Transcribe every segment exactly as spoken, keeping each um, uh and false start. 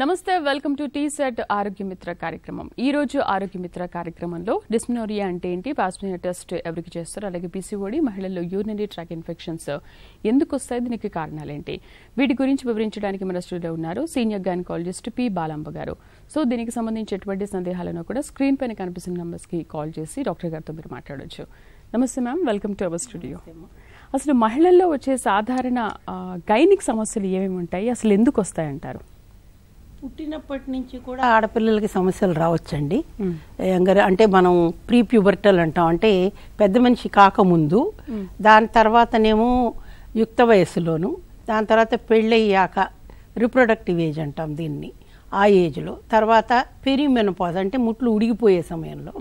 నమస్తే, welcome to tea set ఆరోగ్య మిత్ర కార్యక్రమం. ఈ రోజు ఆరోగ్య మిత్ర కార్యక్రమంలో డిస్మెనోరియా అంటే ఏంటి, పాస్మియర్ టెస్ట్ ఎవరికి చేస్తారు, అలాగే పీసీఓడి, మహిళల్లో యూరినరీ ట్రాక్ ఇన్ఫెక్షన్స్ ఎందుకు వస్తాయి, దీనికి కారణాలేంటి, వీటి గురించి వివరించడానికి మన స్టూడియోలో ఉన్నారు సీనియర్ గైనకాలజిస్ట్ పి బాలాంబ గారు. సో దీనికి సంబంధించి ఎటువంటి సందేహాలను కూడా స్క్రీన్ పైన కనిపిస్తున్న నంబర్స్ కి కాల్ చేసి డాక్టర్ గారితో మీరు మాట్లాడొచ్చు. నమస్తే ma'am, welcome to our studio. అసలు మహిళల్లో వచ్చే సాధారణ గైనిక్ సమస్యలు ఏమేమి ఉంటాయి, అసలు ఎందుకు వస్తాయంటారు? పుట్టినప్పటి నుంచి కూడా ఆడపిల్లలకి సమస్యలు రావచ్చండి. యంగర్ అంటే మనం ప్రీ ప్యూబర్టల్ అంటాం, అంటే పెద్ద మనిషి కాకముందు, దాని తర్వాతనేమో యుక్త వయస్సులోను, దాని తర్వాత పెళ్ళయ్యాక రిప్రొడక్టివ్ ఏజ్ అంటాం దీన్ని, ఆ ఏజ్లో, తర్వాత పెరిమెనోపాజ్ అంటే ముట్లు ఉడిగిపోయే సమయంలో,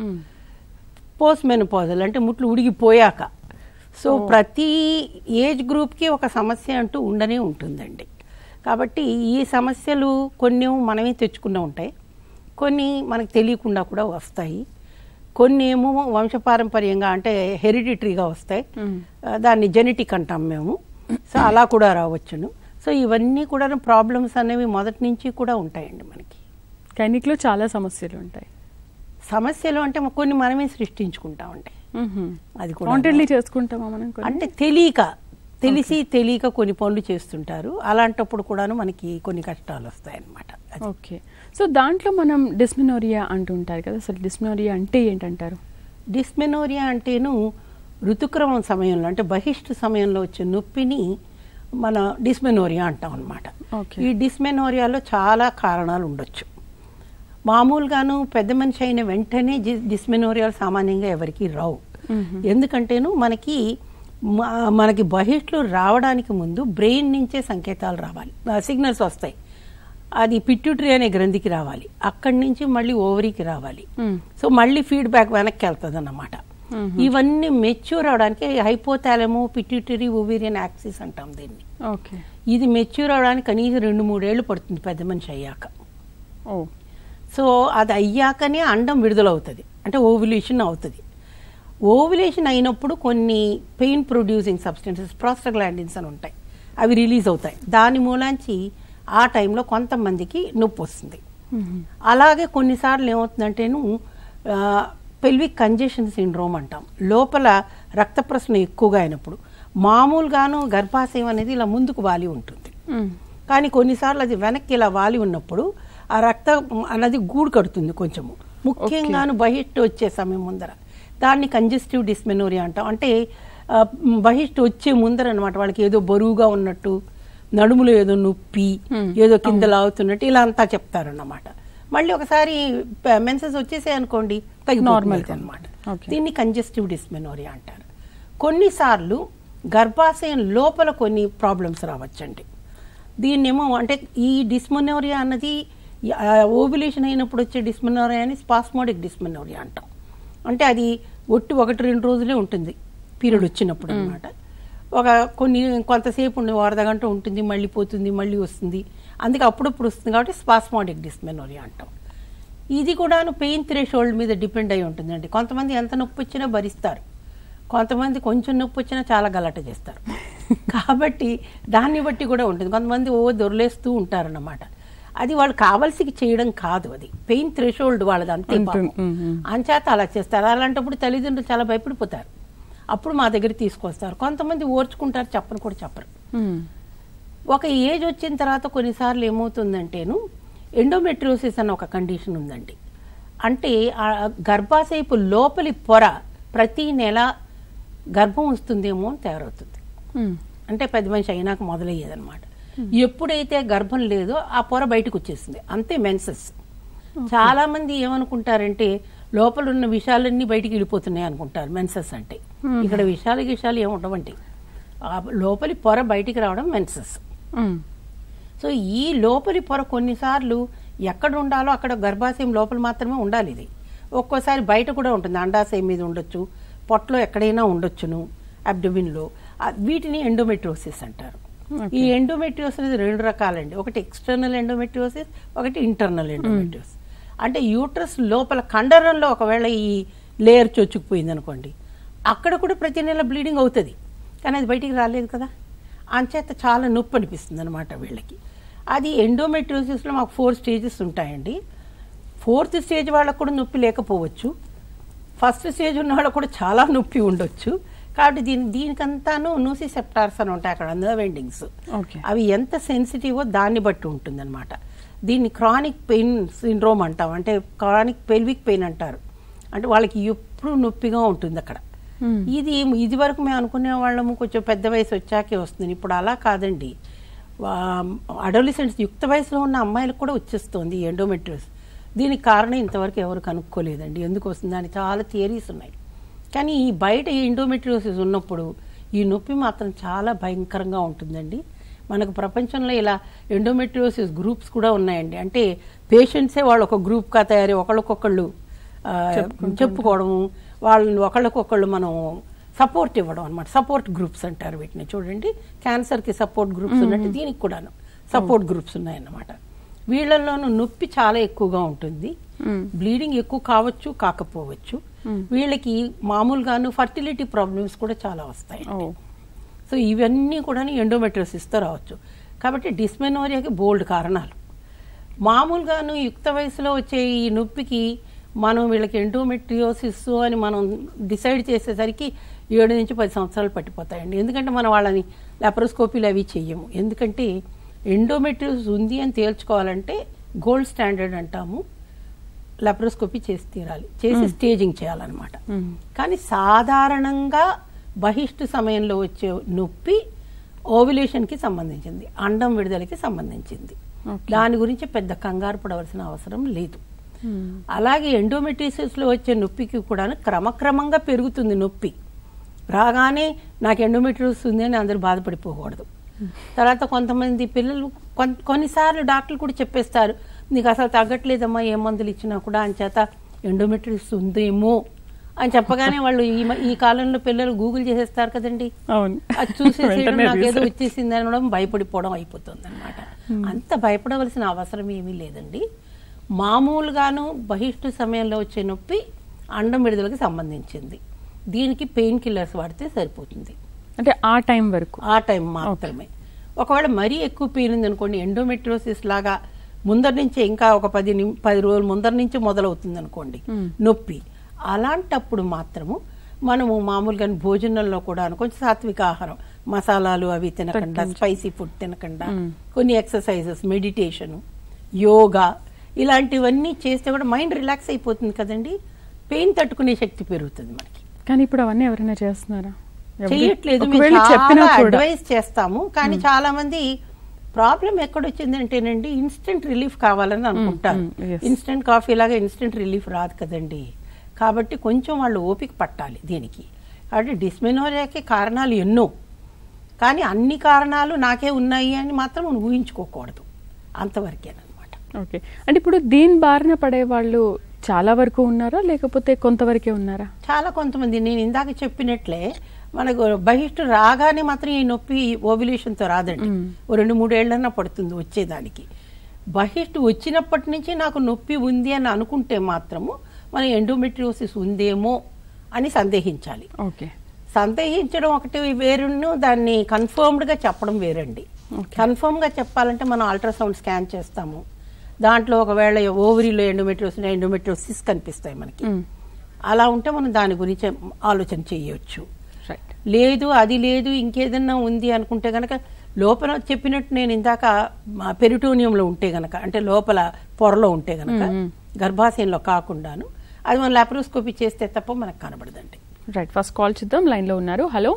పోస్ట్ మెనోపాజల్ అంటే ముట్లు ఉడిగిపోయాక. సో ప్రతి ఏజ్ గ్రూప్కి ఒక సమస్య అంటూ ఉండనే ఉంటుందండి. కాబట్టి ఈ సమస్యలు కొన్ని మనమే తెచ్చుకునే ఉంటాయి, కొన్ని మనకు తెలియకుండా కూడా వస్తాయి, కొన్ని ఏమో వంశపారంపర్యంగా అంటే హెరిడిటరీగా వస్తాయి, దాన్ని జెనెటిక్ అంటాం మేము. సో అలా కూడా రావచ్చును. సో ఇవన్నీ కూడా ప్రాబ్లమ్స్ అనేవి మొదటి నుంచి కూడా ఉంటాయండి మనకి. గైనిక్లో చాలా సమస్యలు ఉంటాయి. సమస్యలు అంటే కొన్ని మనమే సృష్టించుకుంటామండి, అది కూడా చేసుకుంటామా మనం, అంటే తెలియక తెలిసి తెలియక కొన్ని పనులు చేస్తుంటారు. అలాంటప్పుడు కూడాను మనకి కొన్ని కష్టాలు వస్తాయన్నమాట. ఓకే, సో దాంట్లో మనం డిస్మెనోరియా అంటుంటారు కదా, అసలు డిస్మెనోరియా అంటే ఏంటంటారు? డిస్మెనోరియా అంటేను ఋతుక్రమం సమయంలో అంటే బహిష్టు సమయంలో వచ్చే నొప్పిని మన డిస్మెనోరియా అంటాం అనమాట. ఈ డిస్మెనోరియాలో చాలా కారణాలు ఉండొచ్చు. మామూలుగాను పెద్ద మనిషి అయిన వెంటనే డిస్మెనోరియాలు సామాన్యంగా ఎవరికి రావు. ఎందుకంటేను మనకి మనకి బహిష్లు రావడానికి ముందు బ్రెయిన్ నుంచే సంకేతాలు రావాలి, సిగ్నల్స్ వస్తాయి. అది పిట్యూటరీ అనే గ్రంథికి రావాలి, అక్కడి నుంచి మళ్ళీ ఓవరీకి రావాలి. సో మళ్ళీ ఫీడ్బ్యాక్ వెనక్కి వెళ్తుంది అన్నమాట. ఇవన్నీ మెచ్యూర్ అవడానికి హైపోథాలమో పిట్యూటరీ ఓవేరియన్ యాక్సిస్ అంటాం దీన్ని. ఇది మెచ్యూర్ అవడానికి కనీసం రెండు మూడేళ్లు పడుతుంది పెద్ద మనిషి అయ్యాక. సో అది అయ్యాకనే అండం విడుదలవుతుంది, అంటే ఓవ్యులేషన్ అవుతుంది. ఓవ్యులేషన్ అయినప్పుడు కొన్ని పెయిన్ ప్రొడ్యూసింగ్ సబ్స్టెన్సెస్ ప్రాస్టాగ్లాండిన్స్ అని ఉంటాయి, అవి రిలీజ్ అవుతాయి. దాని మూలాంచి ఆ టైంలో కొంతమందికి నొప్పి వస్తుంది. అలాగే కొన్నిసార్లు ఏమవుతుందంటేను పెల్విక్ కంజెషన్ సిండ్రోమ్ అంటాం, లోపల రక్త ప్రసరణ ఎక్కువగా అయినప్పుడు. మామూలుగాను గర్భాశయం అనేది ఇలా ముందుకు వాలి ఉంటుంది, కానీ కొన్నిసార్లు అది వెనక్కి ఇలా వాలి ఉన్నప్పుడు ఆ రక్తం అన్నది గూడు కడుతుంది కొంచెము, ముఖ్యంగాను బహిష్టు వచ్చే సమయం ముందర. దాన్ని కంజెస్టివ్ డిస్మెనోరియా అంటాం. అంటే బహిష్టు వచ్చే ముందర అనమాట, వాళ్ళకి ఏదో బరువుగా ఉన్నట్టు, నడుములో ఏదో నొప్పి, ఏదో కింద లాగుతున్నట్టు ఇలా అంతా చెప్తారన్నమాట. మళ్ళీ ఒకసారి మెన్సెస్ వచ్చేసే అనుకోండి తగ్గి నార్మల్ అనమాట. దీన్ని కంజెస్టివ్ డిస్మెనోరియా అంటారు. కొన్నిసార్లు గర్భాశయం లోపల కొన్ని ప్రాబ్లమ్స్ రావచ్చండి. దీన్నేమో అంటే ఈ డిస్మెనోరియా అన్నది ఓవ్యులేషన్ అయినప్పుడు వచ్చే డిస్మెనోరియా అని స్పాస్మోడిక్ డిస్మెనోరియా అంటాం. అంటే అది ఒట్టి ఒకటి రెండు రోజులే ఉంటుంది పీరియడ్ వచ్చినప్పుడు అనమాట. ఒక కొన్ని కొంతసేపు ఉండి అర్ధ గంట ఉంటుంది, మళ్ళీ పోతుంది, మళ్ళీ వస్తుంది, అందుకే అప్పుడప్పుడు వస్తుంది. కాబట్టి స్పాస్మోడిక్ డిస్మెనోరియా అంటాం. ఇది కూడాను పెయిన్ థ్రెషోల్డ్ మీద డిపెండ్ అయి ఉంటుందండి. కొంతమంది ఎంత నొప్పి వచ్చినా భరిస్తారు, కొంతమంది కొంచెం నొప్పి వచ్చినా చాలా గలాట చేస్తారు. కాబట్టి దాన్ని బట్టి కూడా ఉంటుంది. కొంతమంది ఓ దొరలేస్తూ ఉంటారన్నమాట. అది వాళ్ళు కావాల్సి చేయడం కాదు, అది పెయిన్ థ్రెషోల్డ్ వాళ్ళది అంతే. అంచేత అలా చేస్తారు. అలాంటప్పుడు తల్లిదండ్రులు చాలా భయపడిపోతారు, అప్పుడు మా దగ్గర తీసుకొస్తారు. కొంతమంది ఓర్చుకుంటారు, చెప్పను కూడా చెప్పరు. ఒక ఏజ్ వచ్చిన తర్వాత కొన్నిసార్లు ఏమవుతుందంటేను ఎండోమెట్రియోసిస్ అన్న ఒక కండిషన్ ఉందండి. అంటే గర్భాశయపు లోపలి పొర ప్రతి నెల గర్భం వస్తుందేమో అని తయారవుతుంది. అంటే పెద్ద మనిషి అయినాక మొదలయ్యేదన్నమాట. ఎప్పుడైతే గర్భం లేదో ఆ పొర బయటకు వచ్చేసింది, అంతే మెన్సెస్. చాలా మంది ఏమనుకుంటారంటే లోపల ఉన్న విషయాలన్నీ బయటికి వెళ్ళిపోతున్నాయి అనుకుంటారు మెన్సెస్ అంటే. ఇక్కడ విషయాలు విషయాలు ఏముండవండి, లోపలి పొర బయటికి రావడం మెన్సెస్. సో ఈ లోపలి పొర కొన్నిసార్లు ఎక్కడ ఉండాలో అక్కడ గర్భాశయం లోపల మాత్రమే ఉండాలి. ఇది ఒక్కోసారి బయట కూడా ఉంటుంది, అండాశయం మీద ఉండొచ్చు, పొట్టలో ఎక్కడైనా ఉండొచ్చును, అబ్డోమిన్లో. వీటిని ఎండోమెట్రియోసిస్ అంటారు. ఈ ఎండోమెట్రియోసిస్ రెండు రకాలండి, ఒకటి ఎక్స్టర్నల్ ఎండోమెట్రియోసిస్, ఒకటి ఇంటర్నల్ ఎండోమెట్రియోసిస్. అంటే యూట్రస్ లోపల కండరంలో ఒకవేళ ఈ లేయర్ చొచ్చుకుపోయింది అనుకోండి, అక్కడ కూడా ప్రతి నెల బ్లీడింగ్ అవుతుంది, కానీ అది బయటికి రాలేదు కదా, అంచేత చాలా నొప్పి అనిపిస్తుంది అనమాట వీళ్ళకి. అది ఎండోమెట్రియోసిస్లో మాకు ఫోర్ స్టేజెస్ ఉంటాయండి. ఫోర్త్ స్టేజ్ వాళ్ళకు కూడా నొప్పి లేకపోవచ్చు, ఫస్ట్ స్టేజ్ ఉన్న వాళ్ళకు కూడా చాలా నొప్పి ఉండొచ్చు. కాబట్టి దీని దీనికంతాను నూసిసెప్టార్స్ అని ఉంటాయి అక్కడ నర్వ్ ఎండింగ్స్, అవి ఎంత సెన్సిటివో దాన్ని బట్టి ఉంటుంది అనమాట. దీన్ని క్రానిక్ పెయిన్ సిండ్రోమ్ అంటాం, అంటే క్రానిక్ పెల్విక్ పెయిన్ అంటారు. అంటే వాళ్ళకి ఎప్పుడు నొప్పిగా ఉంటుంది అక్కడ. ఇది ఇది వరకు మేము అనుకునే వాళ్ళము కొంచెం పెద్ద వయసు వచ్చాకే వస్తుంది, ఇప్పుడు అలా కాదండి. అడోలిసెంట్స్ యుక్త వయసులో ఉన్న అమ్మాయిలకు కూడా వచ్చేస్తుంది ఎండోమెట్రియోసిస్. దీనికి కారణం ఇంతవరకు ఎవరు కనుక్కోలేదండి, ఎందుకు వస్తుంది అని చాలా థియరీస్ ఉన్నాయి. కానీ ఈ బయట ఈ ఎండోమెట్రియోసిస్ ఉన్నప్పుడు ఈ నొప్పి మాత్రం చాలా భయంకరంగా ఉంటుందండి. మనకు ప్రపంచంలో ఇలా ఎండోమెట్రియోసిస్ గ్రూప్స్ కూడా ఉన్నాయండి. అంటే పేషెంట్సే వాళ్ళు ఒక గ్రూప్గా తయారై ఒకళ్ళకొకళ్ళు చెప్పుకోవడము, వాళ్ళని ఒకళ్ళకొకళ్ళు మనం సపోర్ట్ ఇవ్వడం అనమాట. సపోర్ట్ గ్రూప్స్ అంటారు వీటిని. చూడండి, క్యాన్సర్కి సపోర్ట్ గ్రూప్స్ ఉన్నట్టు దీనికి కూడాను సపోర్ట్ గ్రూప్స్ ఉన్నాయన్నమాట. వీళ్ళల్లోనూ నొప్పి చాలా ఎక్కువగా ఉంటుంది, బ్లీడింగ్ ఎక్కువ కావచ్చు కాకపోవచ్చు. వీళ్ళకి మామూలుగాను ఫర్టిలిటీ ప్రాబ్లమ్స్ కూడా చాలా వస్తాయి. సో ఇవన్నీ కూడా ఎండోమెట్రియోసిస్తో రావచ్చు. కాబట్టి డిస్మెనోరియాకి బోల్డ్ కారణాలు. మామూలుగాను యుక్త వయసులో వచ్చే ఈ నొప్పికి మనం వీళ్ళకి ఎండోమెట్రియోసిస్ అని మనం డిసైడ్ చేసేసరికి ఏడు నుంచి పది సంవత్సరాలు పట్టిపోతాయండి. ఎందుకంటే మనం వాళ్ళని లాప్రోస్కోపీలు అవి చెయ్యము. ఎందుకంటే ఎండోమెట్రియోసిస్ ఉంది అని తేల్చుకోవాలంటే గోల్డ్ స్టాండర్డ్ అంటాము, లాప్రోస్కోపీ చేసి తీరాలి, చేసి స్టేజింగ్ చేయాలన్నమాట. కానీ సాధారణంగా బహిష్టు సమయంలో వచ్చే నొప్పి ఓవ్యులేషన్కి సంబంధించింది, అండం విడుదలకి సంబంధించింది. దాని గురించి పెద్ద కంగారు పడవలసిన అవసరం లేదు. అలాగే ఎండోమెట్రియోసిస్లో వచ్చే నొప్పికి కూడా క్రమక్రమంగా పెరుగుతుంది నొప్పి. రాగానే నాకు ఎండోమెట్రియోసిస్ ఉంది అని అందరూ బాధపడిపోకూడదు. తర్వాత కొంతమంది పిల్లలు కొన్నిసార్లు డాక్టర్లు కూడా చెప్పేస్తారు, నీకు అసలు తగ్గట్లేదమ్మా ఏ మందులు ఇచ్చినా కూడా, అని చేత ఎండోమెట్రియోసిస్ ఉందేమో అని చెప్పగానే వాళ్ళు ఈ ఈ కాలంలో పిల్లలు గూగుల్ చేసేస్తారు కదండి, అది చూసేసేయడం నాకేదో వచ్చేసింది అనడం భయపడిపోవడం అయిపోతుంది అనమాట. అంత భయపడవలసిన అవసరం ఏమీ లేదండి. మామూలుగాను బహిష్టు సమయంలో వచ్చే నొప్పి అండం విడుదలకి సంబంధించింది. దీనికి పెయిన్ కిల్లర్స్ వాడితే సరిపోతుంది, అంటే ఆ టైం వరకు, ఆ టైం మాత్రమే. ఒకవేళ మరీ ఎక్కువ పెయిన్ ఉంది అనుకోండి, ఎండోమెట్రియోసిస్ లాగా ముందర నుంచే ఇంకా ఒక పది పది రోజుల ముందర నుంచి మొదలవుతుంది అనుకోండి నొప్పి, అలాంటప్పుడు మాత్రము మనము మామూలుగా భోజనంలో కూడా కొంచెం సాత్విక ఆహారం, మసాలాలు అవి తినకుండా, స్పైసీ ఫుడ్ తినకుండా, కొన్ని ఎక్సర్సైజెస్, మెడిటేషన్, యోగా ఇలాంటివన్నీ చేస్తే కూడా మైండ్ రిలాక్స్ అయిపోతుంది కదండి, పెయిన్ తట్టుకునే శక్తి పెరుగుతుంది మనకి. కానీ ఇప్పుడు అవన్నీ ఎవరైనా చేస్తున్నారా? చేయట్లేదు, అడ్వైస్ చేస్తాము. కానీ చాలా మంది ప్రాబ్లం ఎక్కడొచ్చిందంటేనండి, ఇన్స్టెంట్ రిలీఫ్ కావాలని అనుకుంటారు. ఇన్స్టెంట్ కాఫీ లాగా ఇన్స్టెంట్ రిలీఫ్ రాదు కదండి. కాబట్టి కొంచెం వాళ్ళు ఓపిక పట్టాలి దీనికి. కాబట్టి డిస్మెనోరియాకి కారణాలు ఎన్నో, కానీ అన్ని కారణాలు నాకే ఉన్నాయి అని మాత్రం మనం ఊహించుకోకూడదు, అంతవరకేనమాట. ఓకే, అంటే ఇప్పుడు దీని బారిన పడే వాళ్ళు చాలా వరకు ఉన్నారా, లేకపోతే కొంతవరకే ఉన్నారా? చాలా కొంతమంది. నేను ఇందాక చెప్పినట్లే మనకు బహిష్టు రాగానే మాత్రం ఈ నొప్పి ఓవ్యులేషన్తో రాదండి, ఓ రెండు మూడేళ్లన్నా పడుతుంది వచ్చేదానికి. బహిష్టు వచ్చినప్పటి నుంచి నాకు నొప్పి ఉంది అని అనుకుంటే మాత్రము మనం ఎండోమెట్రియోసిస్ ఉందేమో అని సందేహించాలి. ఓకే, సందేహించడం ఒకటి వేరును, దాన్ని కన్ఫర్మ్డ్గా చెప్పడం వేరండి. కన్ఫర్మ్గా చెప్పాలంటే మనం అల్ట్రాసౌండ్ స్కాన్ చేస్తాము, దాంట్లో ఒకవేళ ఓవరీలో ఎండోమెట్రియోసిస్ ఎండోమెట్రియోసిస్ కనిపిస్తాయి మనకి. అలా ఉంటే మనం దాని గురించి ఆలోచన చేయొచ్చు. లేదు అది లేదు ఇంకేదన్నా ఉంది అనుకుంటే గనక, లోపల చెప్పినట్టు నేను ఇందాక పెరిటోనియంలో ఉంటే గనక, అంటే లోపల పొరలో ఉంటే గనక, గర్భాశయంలో కాకుండాను, అది మనం లాప్రోస్కోపీ చేస్తే తప్ప మనకు కనబడదండి. రైట్, ఫస్ట్ కాల్ చూద్దాం. లైన్ లో ఉన్నారు. హలో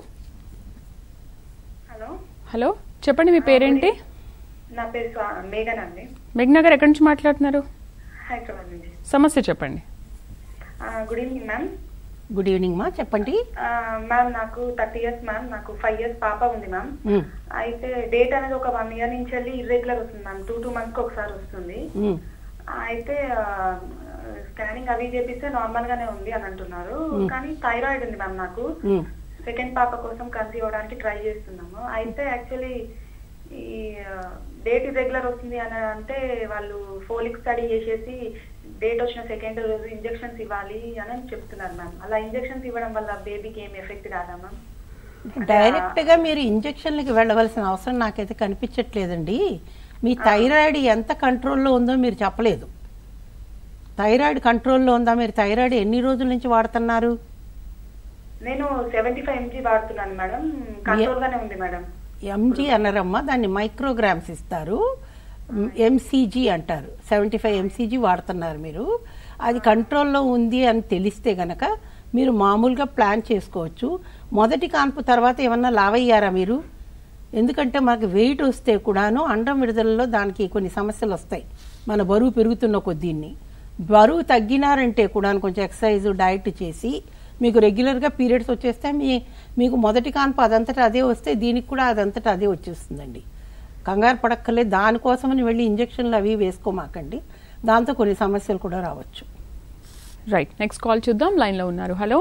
హలో హలో చెప్పండి, మీ పేరేంటి? నా పేరు మేఘన అండి. మేఘనా గారు ఎక్కడి నుంచి మాట్లాడుతున్నారు? హైదరాబాద్ నుంచి. సమస్య చెప్పండి. Good evening ma'am. Good evening మా, చెప్పండి. మ్యామ్ నాకు థర్టీ ఇయర్స్ మ్యామ్, నాకు ఫైవ్ ఇయర్స్ పాప ఉంది మ్యామ్. అయితే డేట్ అనేది ఒక వన్ ఇయర్ నుంచి వెళ్ళి ఇర్రెగ్యులర్ వస్తుంది మ్యామ్, టూ టూ మంత్స్ కి ఒకసారి వస్తుంది. అయితే స్కానింగ్ అవి చేపిస్తే నార్మల్ గానే ఉంది అని అంటున్నారు, కానీ థైరాయిడ్ ఉంది మ్యామ్ నాకు. సెకండ్ పాప కోసం కన్సీవ్ అవ్వడానికి ట్రై చేస్తున్నాము. అయితే యాక్చువల్లీ ఈ డేట్ ఇర్రెగ్యులర్ వస్తుంది అని అంటే వాళ్ళు ఫోలిక్ స్టడీ చేసేసి డేట్ వచ్చిన సెకండ్ రోజు ఇంజెక్షన్స్ ఇవ్వాలి అని చెప్తున్నారు మ్యామ్. అలా ఇంజెక్షన్స్ ఇవ్వడం వల్ల బేబీకి ఏమి ఎఫెక్ట్ కాదా మ్యామ్? డైరెక్ట్ గా మీరు ఇంజెక్షన్లకి వెళ్ళవలసిన అవసరం నాకైతే కనిపించట్లేదండి. మీ థైరాయిడ్ ఎంత కంట్రోల్లో ఉందో మీరు చెప్పలేదు. థైరాయిడ్ కంట్రోల్లో ఉందా? మీరు థైరాయిడ్ ఎన్ని రోజుల నుంచి వాడుతున్నారు? నేను సెవెంటీ ఫైవ్ ఎంజీ వాడుతున్నాను మేడం, కంట్రోల్ గానే ఉంది మేడం. ఎంజీ అనరమ్మా, దాన్ని మైక్రోగ్రామ్స్ ఇస్తారు, ఎంసీజీ అంటారు. సెవెంటీ ఫైవ్ ఎంసీజీ వాడుతున్నారు మీరు. అది కంట్రోల్లో ఉంది అని తెలిస్తే గనక మీరు మామూలుగా ప్లాన్ చేసుకోవచ్చు. మొదటి కాన్పు తర్వాత ఏమన్నా లావయ్యారా మీరు? ఎందుకంటే మనకు వెయిట్ వస్తే కూడాను అండం విడుదలలో దానికి కొన్ని సమస్యలు వస్తాయి. మన బరువు పెరుగుతున్న కొద్దీని బరువు తగ్గినారంటే కూడా కొంచెం ఎక్సర్సైజ్ డైట్ చేసి మీకు రెగ్యులర్గా పీరియడ్స్ వచ్చేస్తే మీ మీకు మొదటి కాన్పు అదంతటా అదే వస్తే దీనికి కూడా అదంతటా అదే వచ్చేస్తుందండి. కంగారు పడక్కర్లేదు. దానికోసమని వెళ్ళి ఇంజక్షన్లు అవి వేసుకోమాకండి, దాంతో కొన్ని సమస్యలు కూడా రావచ్చు. రైట్, నెక్స్ట్ కాల్ చూద్దాం. లైన్లో ఉన్నారు. Hello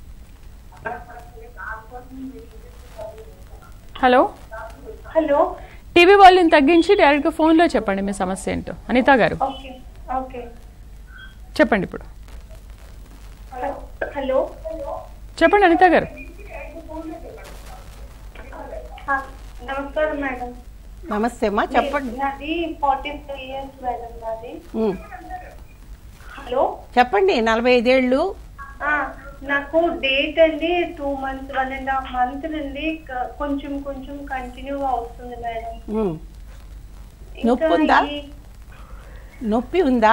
hello hello TV volume తగ్గించి డైరెక్ట్గా ఫోన్లో చెప్పండి మీ సమస్య ఏంటో. అనిత గారు ఓకే ఓకే చెప్పండి ఇప్పుడు. హలో చెప్పండి అనిత గారు. నమస్కారం మేడం. నమస్తే అమ్మా, చెప్పండి. నాది ఫార్టీ ఫైవ్ ఇయర్స్ మేడం నాది. హలో చెప్పండి. నలభై ఐదేళ్ళు. నాకు డేట్ అండి two months one and half month నుండి కొంచెం కొంచెం కంటిన్యూగా వస్తుంది మేడం. నొప్పి ఉందా? నొప్పి ఉందా?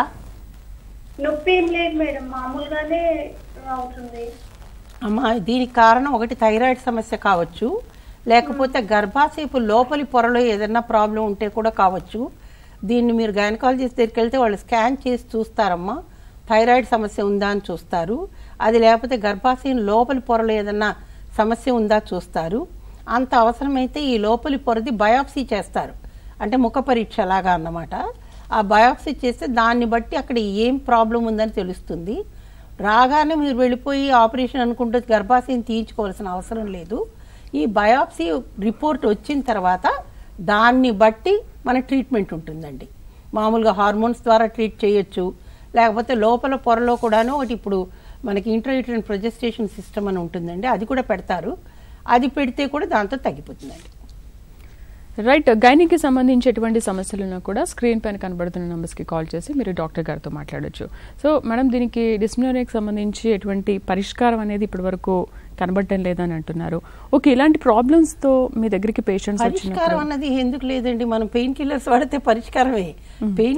నొప్పి ఏం లేదు మేడం, మామూలుగానే అవుతుంది. అమ్మా, దీనికి కారణం ఒకటి థైరాయిడ్ సమస్య కావచ్చు, లేకపోతే గర్భాశయపు లోపలి పొరలో ఏదైనా ప్రాబ్లం ఉంటే కూడా కావచ్చు. దీన్ని మీరు గైనకాలజిస్ట్ దగ్గరికి వెళ్తే వాళ్ళు స్కాన్ చేసి చూస్తారమ్మా, థైరాయిడ్ సమస్య ఉందా అని చూస్తారు. అది లేకపోతే గర్భాశయం లోపలి పొరలో ఏదన్నా సమస్య ఉందా చూస్తారు. అంత అవసరమైతే ఈ లోపలి పొరది బయాప్సీ చేస్తారు, అంటే ముఖ పరీక్ష లాగా అన్నమాట. ఆ బయాప్సీ చేస్తే దాన్ని బట్టి అక్కడ ఏం ప్రాబ్లం ఉందని తెలుస్తుంది. రాగానే మీరు వెళ్ళిపోయి ఆపరేషన్ అనుకుంటే గర్భాశయం తీయించుకోవాల్సిన అవసరం లేదు. ఈ బయాప్సీ రిపోర్ట్ వచ్చిన తర్వాత దాన్ని బట్టి మన ట్రీట్మెంట్ ఉంటుందండి. మామూలుగా హార్మోన్స్ ద్వారా ట్రీట్ చేయొచ్చు, లేకపోతే లోపల పొరలో కూడాను ఒకటి ఇప్పుడు మనకి ఇంట్రాయూటరైన్ ప్రొజెస్టేషన్ సిస్టమ్ అని ఉంటుందండి, అది కూడా పెడతారు. అది పెడితే కూడా దాంతో తగ్గిపోతుందండి. రైట్, గైనీకి సంబంధించి ఎటువంటి సమస్యలున్నా కూడా స్క్రీన్ పైన కనబడుతున్న నెంబర్స్కి కాల్ చేసి మీరు డాక్టర్ గారితో మాట్లాడొచ్చు. సో మేడం, దీనికి డిస్మినోరియాకి సంబంధించి ఎటువంటి పరిష్కారం అనేది ఇప్పటి వరకు కనబడటం లేదని అంటున్నారు. ఓకే, ఇలాంటి ప్రాబ్లమ్స్ తో మీ దగ్గరికి పేషెంట్స్ పరిష్కారం అన్నది ఎందుకు లేదండి. మనం పెయిన్ కిల్లర్స్ వాడితే పరిష్కారమే. పెయిన్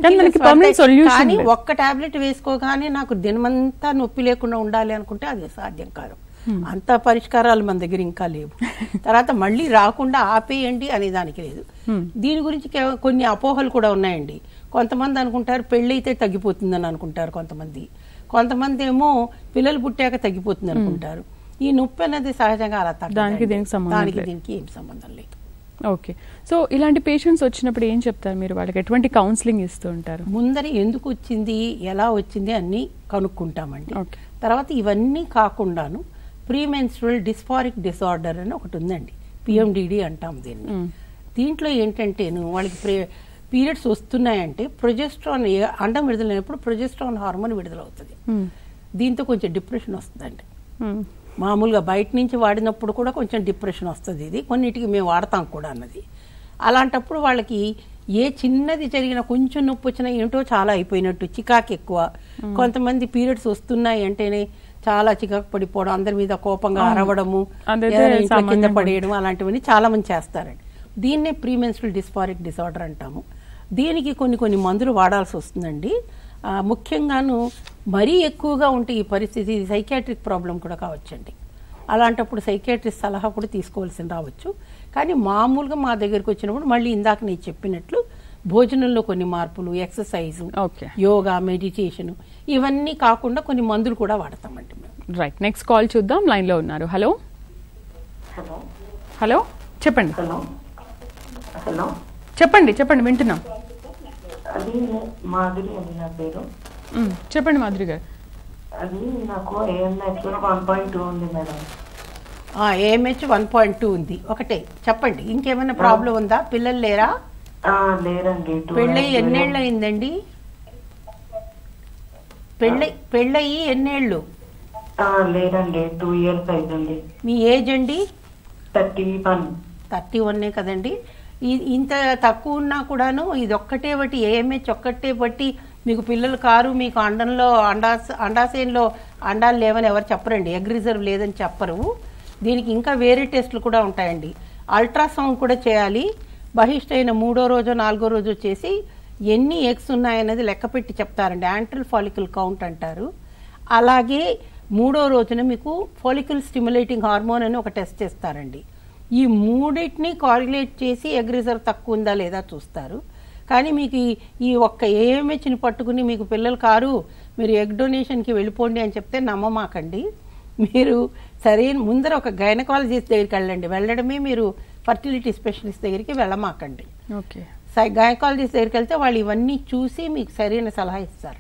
కానీ ఒక్క టాబ్లెట్ వేసుకోగానే నాకు దినమంతా నొప్పి లేకుండా ఉండాలి అనుకుంటే అది సాధ్యం కాదు. అంత పరిష్కారాలు మన దగ్గర ఇంకా లేవు. తర్వాత మళ్ళీ రాకుండా ఆపేయండి అనే దానికి లేదు. దీని గురించి కొన్ని అపోహలు కూడా ఉన్నాయండి. కొంతమంది అనుకుంటారు పెళ్ళైతే తగ్గిపోతుందని అనుకుంటారు, కొంతమంది కొంతమంది ఏమో పిల్లలు పుట్టాక తగ్గిపోతుంది అనుకుంటారు. ఈ నొప్పి అనేది సహజంగా అలా దానికి దానికి దీనికి ఏం సంబంధం లేదు. ఓకే, సో ఇలాంటి పేషెంట్స్ వచ్చినప్పుడు ఏం చెప్తారు మీరు వాళ్ళకి? ఎటువంటి కౌన్సిలింగ్ ఇస్తూ ఉంటారు? ముందర ఎందుకు వచ్చింది, ఎలా వచ్చింది అన్ని కనుక్కుంటామండి. తర్వాత ఇవన్నీ కాకుండాను ప్రీ మెన్స్ట్రువల్ డిస్ఫారిక్ డిసార్డర్ అని ఒకటి ఉందండి, పిఎండిడి అంటాం దీన్ని. దీంట్లో ఏంటంటేను వాళ్ళకి పీరియడ్స్ వస్తున్నాయంటే ప్రొజెస్ట్రాన్ అండం విడుదలైనప్పుడు ప్రొజెస్ట్రాన్ హార్మోన్ విడుదలవుతుంది. దీంతో కొంచెం డిప్రెషన్ వస్తుందండి. మామూలుగా బయట నుంచి వాడినప్పుడు కూడా కొంచెం డిప్రెషన్ వస్తుంది. ఇది కొన్నిటికి మేము వాడతాం కూడా అన్నది. అలాంటప్పుడు వాళ్ళకి ఏ చిన్నది జరిగిన కొంచెం నొప్పి వచ్చినా ఏంటో చాలా అయిపోయినట్టు, చికాకు ఎక్కువ. కొంతమంది పీరియడ్స్ వస్తున్నాయి అంటేనే చాలా చికాకు పడిపోవడం, అందరి మీద కోపంగా అరవడము, కింద పడేయడం, అలాంటివన్నీ చాలా మంది చేస్తారండి. దీన్నే ప్రీ మెన్స్ట్రువల్ డిస్ఫారిక్ డిసార్డర్ అంటాము. దీనికి కొన్ని కొన్ని మందులు వాడాల్సి వస్తుందండి. ముఖ్యంగాను మరీ ఎక్కువగా ఉంటే ఈ పరిస్థితి సైకియాట్రిక్ ప్రాబ్లం కూడా కావచ్చండి. అలాంటప్పుడు సైకియాట్రిస్ట్ సలహా కూడా తీసుకోవాల్సి రావచ్చు. కానీ మామూలుగా మా దగ్గరికి వచ్చినప్పుడు మళ్ళీ ఇందాక నేను చెప్పినట్లు భోజనంలో కొన్ని మార్పులు, ఎక్సర్సైజ్, యోగా, మెడిటేషన్ ఇవన్నీ కాకుండా కొన్ని మందులు కూడా వాడతామండి మేము. రైట్, నెక్స్ట్ కాల్ చూద్దాం. లైన్ లో ఉన్నారు. హలో హలో హలో చెప్పండి. హలో హలో చెప్పండి చెప్పండి వింటున్నాం. అది మాధురి అని నా పేరు. చెప్పండి మాధురి గారు. అది నాకు ఏఎంహెచ్ వన్ పాయింట్ టూ ఉంది madam. AMH one point two ఉంది. ఒకటే చెప్పండి, ఇంకేమైనా ప్రాబ్లం ఉందా? పిల్లలు లేరా? లేరండి. పెళ్ళయి ఎన్నేళ్ళు అయిందండి? పెళ్ళి పెళ్ళయి ఎన్నేళ్ళు? లేదండి, టూ ఇయర్స్ అవుతుంది. మీ ఏజ్ అండి? Thirty one. థర్టీ వన్నే కదండి. ఇంత తక్కువ ఉన్నా కూడాను ఇది ఒక్కటే బట్టి ఏఎంహెచ్ ఒక్కటే బట్టి మీకు పిల్లలు కారు, మీకు అండంలో అండా అండాశయంలో అండాలు లేవని ఎవరు చెప్పరండి, ఎగ్ రిజర్వ్ లేదని చెప్పరు. దీనికి ఇంకా వేరే టెస్టులు కూడా ఉంటాయండి. అల్ట్రాసౌండ్ కూడా చేయాలి. బహిష్టైన మూడో రోజు నాలుగో రోజు చేసి ఎన్ని ఎగ్స్ ఉన్నాయన్నది లెక్క పెట్టి చెప్తారండి. యాంట్రల్ ఫాలికల్ కౌంట్ అంటారు. అలాగే మూడో రోజున మీకు ఫాలికల్ స్టిమ్యులేటింగ్ హార్మోన్ అని ఒక టెస్ట్ చేస్తారండి. ఈ మూడింటిని కారిలేట్ చేసి ఎగ్ రిజర్వ్ తక్కువ ఉందా లేదా చూస్తారు. కానీ మీకు ఈ ఒక్క ఏఎంహెచ్ని పట్టుకుని మీకు పిల్లలు కారు, మీరు ఎగ్ డొనేషన్కి వెళ్ళిపోండి అని చెప్తే నమ్మమాకండి. మీరు సరైన ముందర ఒక గైనకాలజిస్ట్ దగ్గరికి వెళ్ళండి. వెళ్ళడమే మీరు ఫర్టిలిటీ స్పెషలిస్ట్ దగ్గరికి వెళ్ళమాకండి. ఓకే, గైనకాలజిస్ట్ దగ్గరికి వెళ్తే వాళ్ళు ఇవన్నీ చూసి మీకు సరైన సలహా ఇస్తారండి.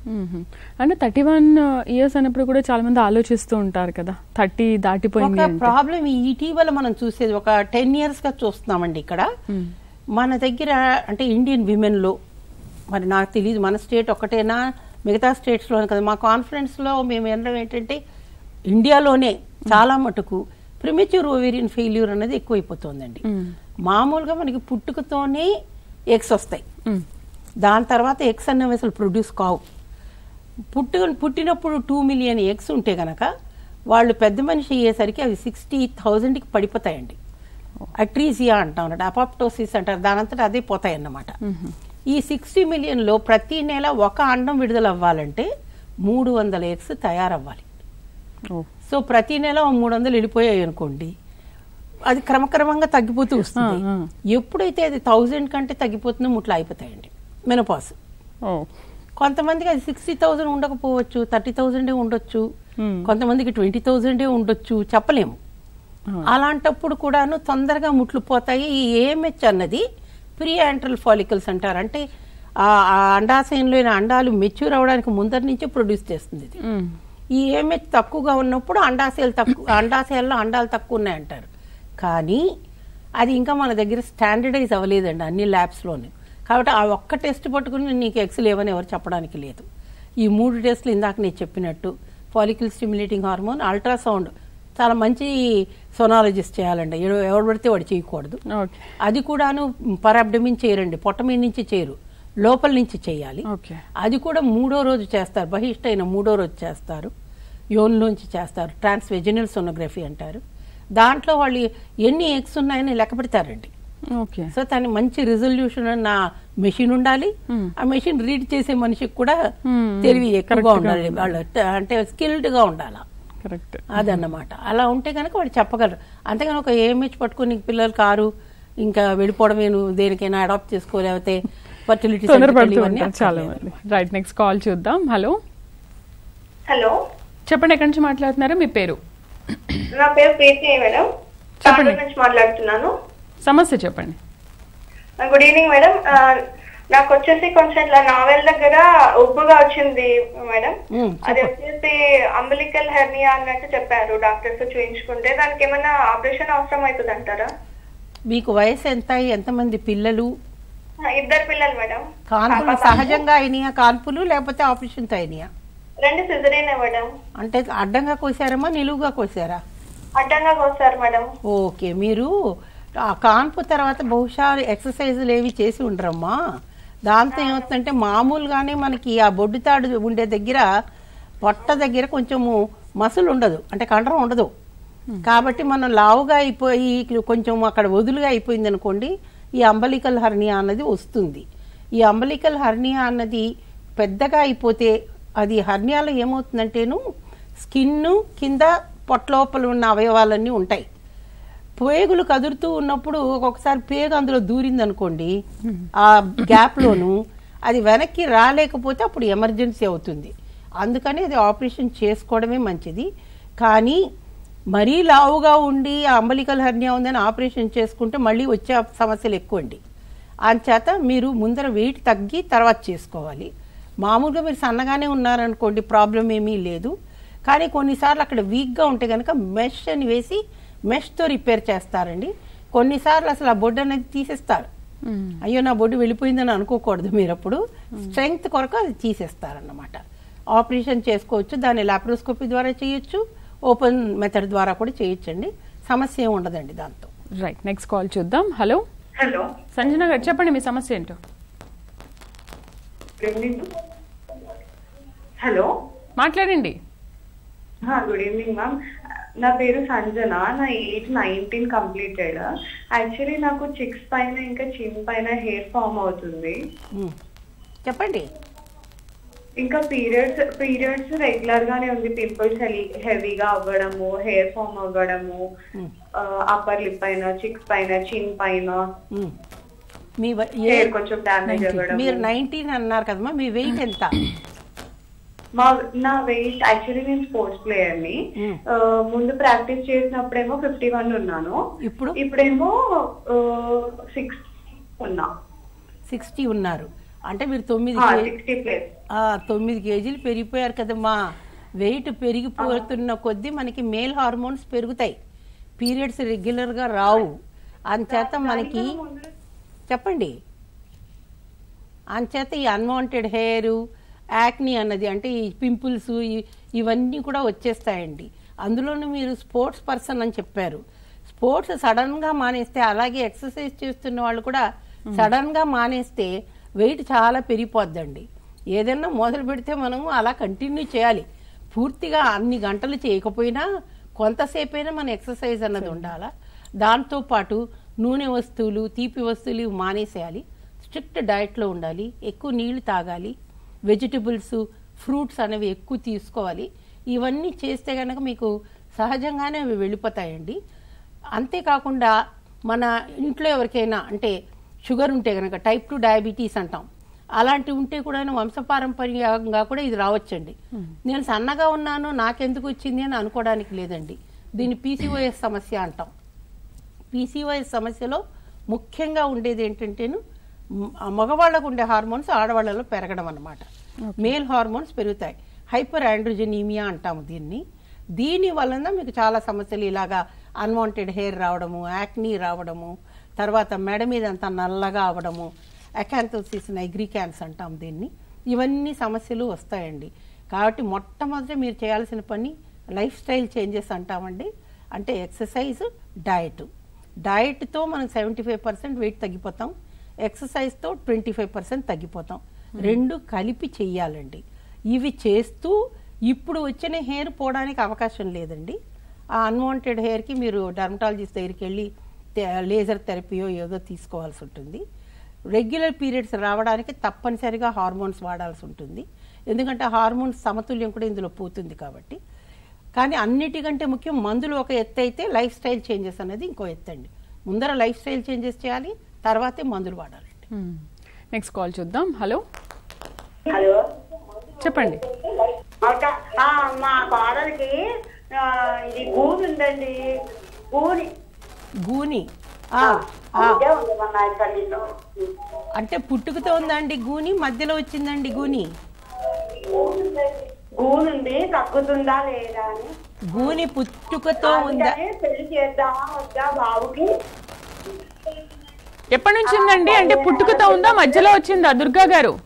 అంటే థర్టీ వన్ ఇయర్స్ అన్నప్పుడు కూడా చాలా మంది ఆలోచిస్తూ ఉంటారు కదా, థర్టీ దాటిపోయింది. ఒక ప్రాబ్లం ఇటీవల మనం చూసేది ఒక టెన్ ఇయర్స్ గా చూస్తున్నామండి ఇక్కడ మన దగ్గర. అంటే ఇండియన్ విమెన్ లో మరి నాకు తెలియదు మన స్టేట్ ఒకటేనా మిగతా స్టేట్స్ లోనే కదా. మా కాన్ఫరెన్స్ లో మేము వినడం ఏంటంటే ఇండియాలోనే చాలా మటుకు ప్రిమెచ్యూర్ ఓవేరియన్ ఫెయిల్యూర్ అనేది ఎక్కువైపోతుందండి. మామూలుగా మనకి పుట్టుకతోనే ఎగ్స్ వస్తాయి, దాని తర్వాత ఎగ్స్ అనేవి అసలు ప్రొడ్యూస్ కావు. పుట్టు పుట్టినప్పుడు టూ మిలియన్ ఎగ్స్ ఉంటే గనక వాళ్ళు పెద్ద మనిషి అయ్యేసరికి అవి సిక్స్టీ థౌజండ్కి పడిపోతాయండి. అట్రీజియా అంటాం అన్నమాట, అపాప్టోసిస్ అంటారు, దానంతటా అదే పోతాయి అన్నమాట. ఈ సిక్స్టీ మిలియన్లో ప్రతి నెల ఒక అండం విడుదల అవ్వాలంటే మూడు వందల ఎగ్స్ తయారవ్వాలి. సో ప్రతి నెల మూడు వందలు వెళ్ళిపోయాయి అనుకోండి, అది క్రమక్రమంగా తగ్గిపోతూ వస్తుంది. ఎప్పుడైతే అది థౌజండ్ కంటే తగ్గిపోతుందో ముట్లా అయిపోతాయండి మెనోపాజ్. కొంతమందికి అది సిక్స్టీ థౌజండ్ ఉండకపోవచ్చు, థర్టీ థౌజండే ఉండొచ్చు, కొంతమందికి ట్వంటీ థౌజండే ఉండొచ్చు, చెప్పలేము. అలాంటప్పుడు కూడాను తొందరగా ముట్లు పోతాయి. ఈ ఏఎంహెచ్ అన్నది ప్రీ యాంట్రల్ ఫాలికల్స్ అంటారు. అంటే ఆ అండాశయంలో అండాలు మెచ్యూర్ అవడానికి ముందర నుంచే ప్రొడ్యూస్ చేస్తుంది ఇది. ఈ ఏఎంహెచ్ తక్కువగా ఉన్నప్పుడు అండాశయాలు తక్కువ అండాశయాల్లో అండాలు తక్కువ ఉన్నాయంటారు. కానీ అది ఇంకా మన దగ్గర స్టాండర్డైజ్ అవ్వలేదండి అన్ని ల్యాబ్స్లోనే. కాబట్టి ఆ ఒక్క టెస్ట్ పట్టుకుని నీకు ఎగ్స్ లేవని ఎవరు చెప్పడానికి లేదు. ఈ మూడు టెస్టులు ఇందాక నేను చెప్పినట్టు ఫాలికల్ స్టిమ్యులేటింగ్ హార్మోన్, అల్ట్రాసౌండ్ చాలా మంచి సోనాలజిస్ట్ చేయాలండి, ఎవరు పడితే వాడు చేయకూడదు. అది కూడాను పరాబ్డమిన్ చేయరండి, పొట్ట మీద నుంచి చేయరు, లోపల నుంచి చేయాలి. అది కూడా మూడో రోజు చేస్తారు, బహిష్టైన మూడో రోజు చేస్తారు, యోన్లోంచి చేస్తారు, ట్రాన్స్వెజినల్ సోనోగ్రఫీ అంటారు. దాంట్లో వాళ్ళు ఎన్ని ఎగ్స్ ఉన్నాయని లెక్క పెడతారండి. సో దాని మంచి రిజల్యూషన్ నా మెషిన్ ఉండాలి. ఆ మెషిన్ రీడ్ చేసే మనిషికి కూడా తెలివి ఎక్కువగా ఉండాలి, వాళ్ళు అంటే స్కిల్డ్ గా ఉండాలి. అదన్నమాట. అలా ఉంటే కనుక వాడు చెప్పగలరు. అంతేగాని ఒక ఏఎంహెచ్ పట్టుకుని పిల్లలు కారు ఇంకా వెళ్ళిపోవడమే, నువ్వు దేనికైనా అడాప్ట్ చేసుకోలేకపోతే ఫర్టిలిటీ చాలా మంది. రైట్, నెక్స్ట్ కాల్ చూద్దాం. హలో హలో చెప్పండి, ఎక్కడి నుంచి మాట్లాడుతున్నారు, మీ పేరు? నా పేరు ప్రీతి మేడం, చెప్పండి నుంచి మాట్లాడుతున్నాను. సమస్య చెప్పండి. Good evening madam. నాకు వచ్చేసి కొంచెం ఇట్లా నావెల్ దగ్గర ఉబ్బుగా వచ్చింది మేడం. అది వచ్చేసి అంబలికల్ హెర్నియా అన్నట్టు చెప్పారు డాక్టర్స్, చూయించుకుంటే దానికి ఏమైనా ఆపరేషన్ అవసరం అవుతుంది అంటారా? మీకు వయసు ఎంత, ఎంతమంది పిల్లలు? ఇద్దరు పిల్లలు మేడం. కాన్పులు సహజంగా అయినాయా కాన్పులు లేకపోతే ఆపరేషన్ తో అయినాయా? రెండు సిజరీనే మేడం. అంటే అడ్డంగా కోసారమ్మా నిలువుగా కోసారా? అడ్డంగా కోసారు మేడం. ఓకే, మీరు ఆ కాన్పు తర్వాత బహుశా ఎక్సర్సైజులు ఏవి చేసి ఉండరమ్మా. దాంతో ఏమవుతుందంటే మామూలుగానే మనకి ఆ బొడ్డు తాడు ఉండే దగ్గర పొట్ట దగ్గర కొంచెము మసులు ఉండదు, అంటే కండరం ఉండదు. కాబట్టి మనం లావుగా అయిపోయి కొంచెం అక్కడ వదులుగా అయిపోయింది అనుకోండి, ఈ అంబలికల్ హర్నియా అన్నది వస్తుంది. ఈ అంబలికల్ హర్నియా అన్నది పెద్దగా అయిపోతే అది హర్నియాలో ఏమవుతుందంటేను స్కిన్ కింద పొట్టలోపల ఉన్న అవయవాలన్నీ ఉంటాయి. పేగులు కదురుతూ ఉన్నప్పుడు ఒక్కొక్కసారి పేగు అందులో దూరింది అనుకోండి, ఆ గ్యాప్లోను అది వెనక్కి రాలేకపోతే అప్పుడు ఎమర్జెన్సీ అవుతుంది. అందుకని అది ఆపరేషన్ చేసుకోవడమే మంచిది. కానీ మరీ లావుగా ఉండి అంబలికల్ హెర్నియా ఉందని ఆపరేషన్ చేసుకుంటే మళ్ళీ వచ్చే సమస్యలు ఎక్కువ అండి. అంచేత మీరు ముందర వెయిట్ తగ్గి తర్వాత చేసుకోవాలి. మామూలుగా మీరు సన్నగానే ఉన్నారనుకోండి ప్రాబ్లం ఏమీ లేదు. కానీ కొన్నిసార్లు అక్కడ వీక్గా ఉంటే కనుక మెష్ అని వేసి మెష్తో రిపేర్ చేస్తారండి. కొన్నిసార్లు అసలు ఆ బొడ్డు అనేది తీసేస్తారు. అయ్యో నా బొడ్డు వెళ్ళిపోయిందని అనుకోకూడదు మీరు, అప్పుడు స్ట్రెంగ్త్ కొరకు అది తీసేస్తారన్నమాట. ఆపరేషన్ చేసుకోవచ్చు, దాన్ని లాప్రోస్కోపీ ద్వారా చేయొచ్చు, ఓపెన్ మెథడ్ ద్వారా కూడా చేయొచ్చండి, సమస్య ఏమి ఉండదండి దాంతో. రైట్, నెక్స్ట్ కాల్ చూద్దాం. హలో హలో సంజన గారు చెప్పండి మీ సమస్య ఏంటో. హలో మాట్లాడండి. Good evening ma'am. నా పేరు సంజన. నా ఏజ్ నైన్టీన్ కంప్లీటెడ్. యాక్చువల్లీ నాకు చిక్స్ పైన ఇంకా చిన్ పైన హెయిర్ ఫామ్ అవుతుంది. చెప్పండి. ఇంకా పీరియడ్స్ పీరియడ్స్ రెగ్యులర్ గానే ఉంది. పింపుల్స్ హెవీగా అవ్వడము, హెయిర్ ఫామ్ అవ్వడము, అప్పర్ లిప్ పైన, చిక్స్ పైన, చిన్ పైన మీ హెయిర్ కొంచెం డ్యామేజ్ అవ్వడం. మీరు నైన్టీన్ అన్నారు కదమ్మా, మీ వెయిట్ ఎంత? మా నా వెయిట్ యాక్చువల్లీ నేను స్పోర్ట్స్ ప్లేయర్ ని. ముందు ప్రాక్టీస్ చేసినప్పుడేమో ఫిఫ్టీ వన్ ఉన్నాను. ఇప్పుడు ఇప్పుడేమో సిక్స్ ఉన్నా. సిక్స్టీ ఉన్నారు అంటే మీరు తొమ్మిది తొమ్మిది కేజీలు పెరిగిపోయారు కదమ్మా. వెయిట్ పెరిగిపోతున్న కొద్దీ మనకి మేల్ హార్మోన్స్ పెరుగుతాయి, పీరియడ్స్ రెగ్యులర్ గా రావు. అంచేత మనకి చెప్పండి అంచేత ఈ అన్వాంటెడ్ హెయిర్, యాక్ని అన్నది అంటే ఈ పింపుల్స్ ఇవన్నీ కూడా వచ్చేస్తాయండి. అందులోనూ మీరు స్పోర్ట్స్ పర్సన్ అని చెప్పారు. స్పోర్ట్స్ సడన్ గా మానేస్తే, అలాగే ఎక్సర్సైజ్ చేస్తున్న వాళ్ళు కూడా సడన్ గా మానేస్తే వెయిట్ చాలా పెరిగిపోద్దండి. ఏదైనా మొదలు పెడితే మనము అలా కంటిన్యూ చేయాలి. పూర్తిగా అన్ని గంటలు చేయకపోయినా కొంతసేపైనా మన ఎక్సర్సైజ్ అన్నది ఉండాలా. దాంతోపాటు నూనె వస్తువులు, తీపి వస్తువులు ఇవి మానేసేయాలి. స్ట్రిక్ట్ డైట్లో ఉండాలి. ఎక్కువ నీళ్లు తాగాలి. వెజిటబుల్స్, ఫ్రూట్స్ అనేవి ఎక్కువ తీసుకోవాలి. ఇవన్నీ చేస్తే కనుక మీకు సహజంగానే అవి వెళ్ళిపోతాయండి. అంతేకాకుండా మన ఇంట్లో ఎవరికైనా అంటే షుగర్ ఉంటే కనుక టైప్ టూ డయాబెటీస్ అంటాం, అలాంటివి ఉంటే కూడా వంశపారంపర్యంగా కూడా ఇది రావచ్చండి. నేను సన్నగా ఉన్నాను నాకెందుకు వచ్చింది అని అనుకోవడానికి లేదండి. దీన్ని పీసీఓఎస్ సమస్య అంటాం. పీసీఓఎస్ సమస్యలో ముఖ్యంగా ఉండేది ఏంటంటేను మగవాళ్ళకు ఉండే హార్మోన్స్ ఆడవాళ్లలో పెరగడం అన్నమాట. మేల్ హార్మోన్స్ పెరుగుతాయి. హైపర్ ఆండ్రోజెనీమియా అంటాము దీన్ని. దీని వలన మీకు చాలా సమస్యలు ఇలాగా అన్వాంటెడ్ హెయిర్ రావడము, యాక్నీ రావడము, తర్వాత మెడ మీద అంతా నల్లగా అవడము, అకాంతోసిస్ నైగ్రికాన్స్ అంటాం దీన్ని. ఇవన్నీ సమస్యలు వస్తాయండి. కాబట్టి మొట్టమొదటి మీరు చేయాల్సిన పని లైఫ్ స్టైల్ చేంజెస్ అంటామండి. అంటే ఎక్సర్సైజ్, డయట్. డయట్తో మనం సెవెంటీ ఫైవ్ పర్సెంట్ వెయిట్ తగ్గిపోతాం, ఎక్సర్సైజ్తో ట్వంటీ ఫైవ్ పర్సెంట్ తగ్గిపోతాం. రెండు కలిపి చెయ్యాలండి. ఇవి చేస్తూ ఇప్పుడు వచ్చిన హెయిర్ పోవడానికి అవకాశం లేదండి. ఆ అన్వాంటెడ్ హెయిర్కి మీరు డర్మటాలజిస్ట్ దగ్గరికి వెళ్ళి లేజర్ థెరపీయో ఏదో తీసుకోవాల్సి ఉంటుంది. రెగ్యులర్ పీరియడ్స్ రావడానికి తప్పనిసరిగా హార్మోన్స్ వాడాల్సి ఉంటుంది. ఎందుకంటే హార్మోన్స్ సమతుల్యం కూడా ఇందులో పోతుంది కాబట్టి. కానీ అన్నిటికంటే ముఖ్యం మందులు ఒక ఎత్తు అయితే లైఫ్ స్టైల్ చేంజెస్ అనేది ఇంకో ఎత్తు అండి. ముందర లైఫ్ స్టైల్ చేంజెస్ చేయాలి, తర్వాతే మందులు వాడాలండి. నెక్స్ట్ కాల్ చూద్దాం. హలో హలో చెప్పండి. మా కోడలికి ఇది గూని ఉందండి. గూని గూని అంటే పుట్టుకతో ఉందండి గూని, మధ్యలో వచ్చిందండి గూని. గూనుంది, తగ్గుతుందా లేదా అని. గూని పుట్టుకతో ఉందా? పెళ్లి చేద్దామా వద్దా బాబుకి? ఎప్పటి నుంచి ఉందండి? అంటే పుట్టుకతో ఉందా, మధ్యలో వచ్చిందా దుర్గా గారు?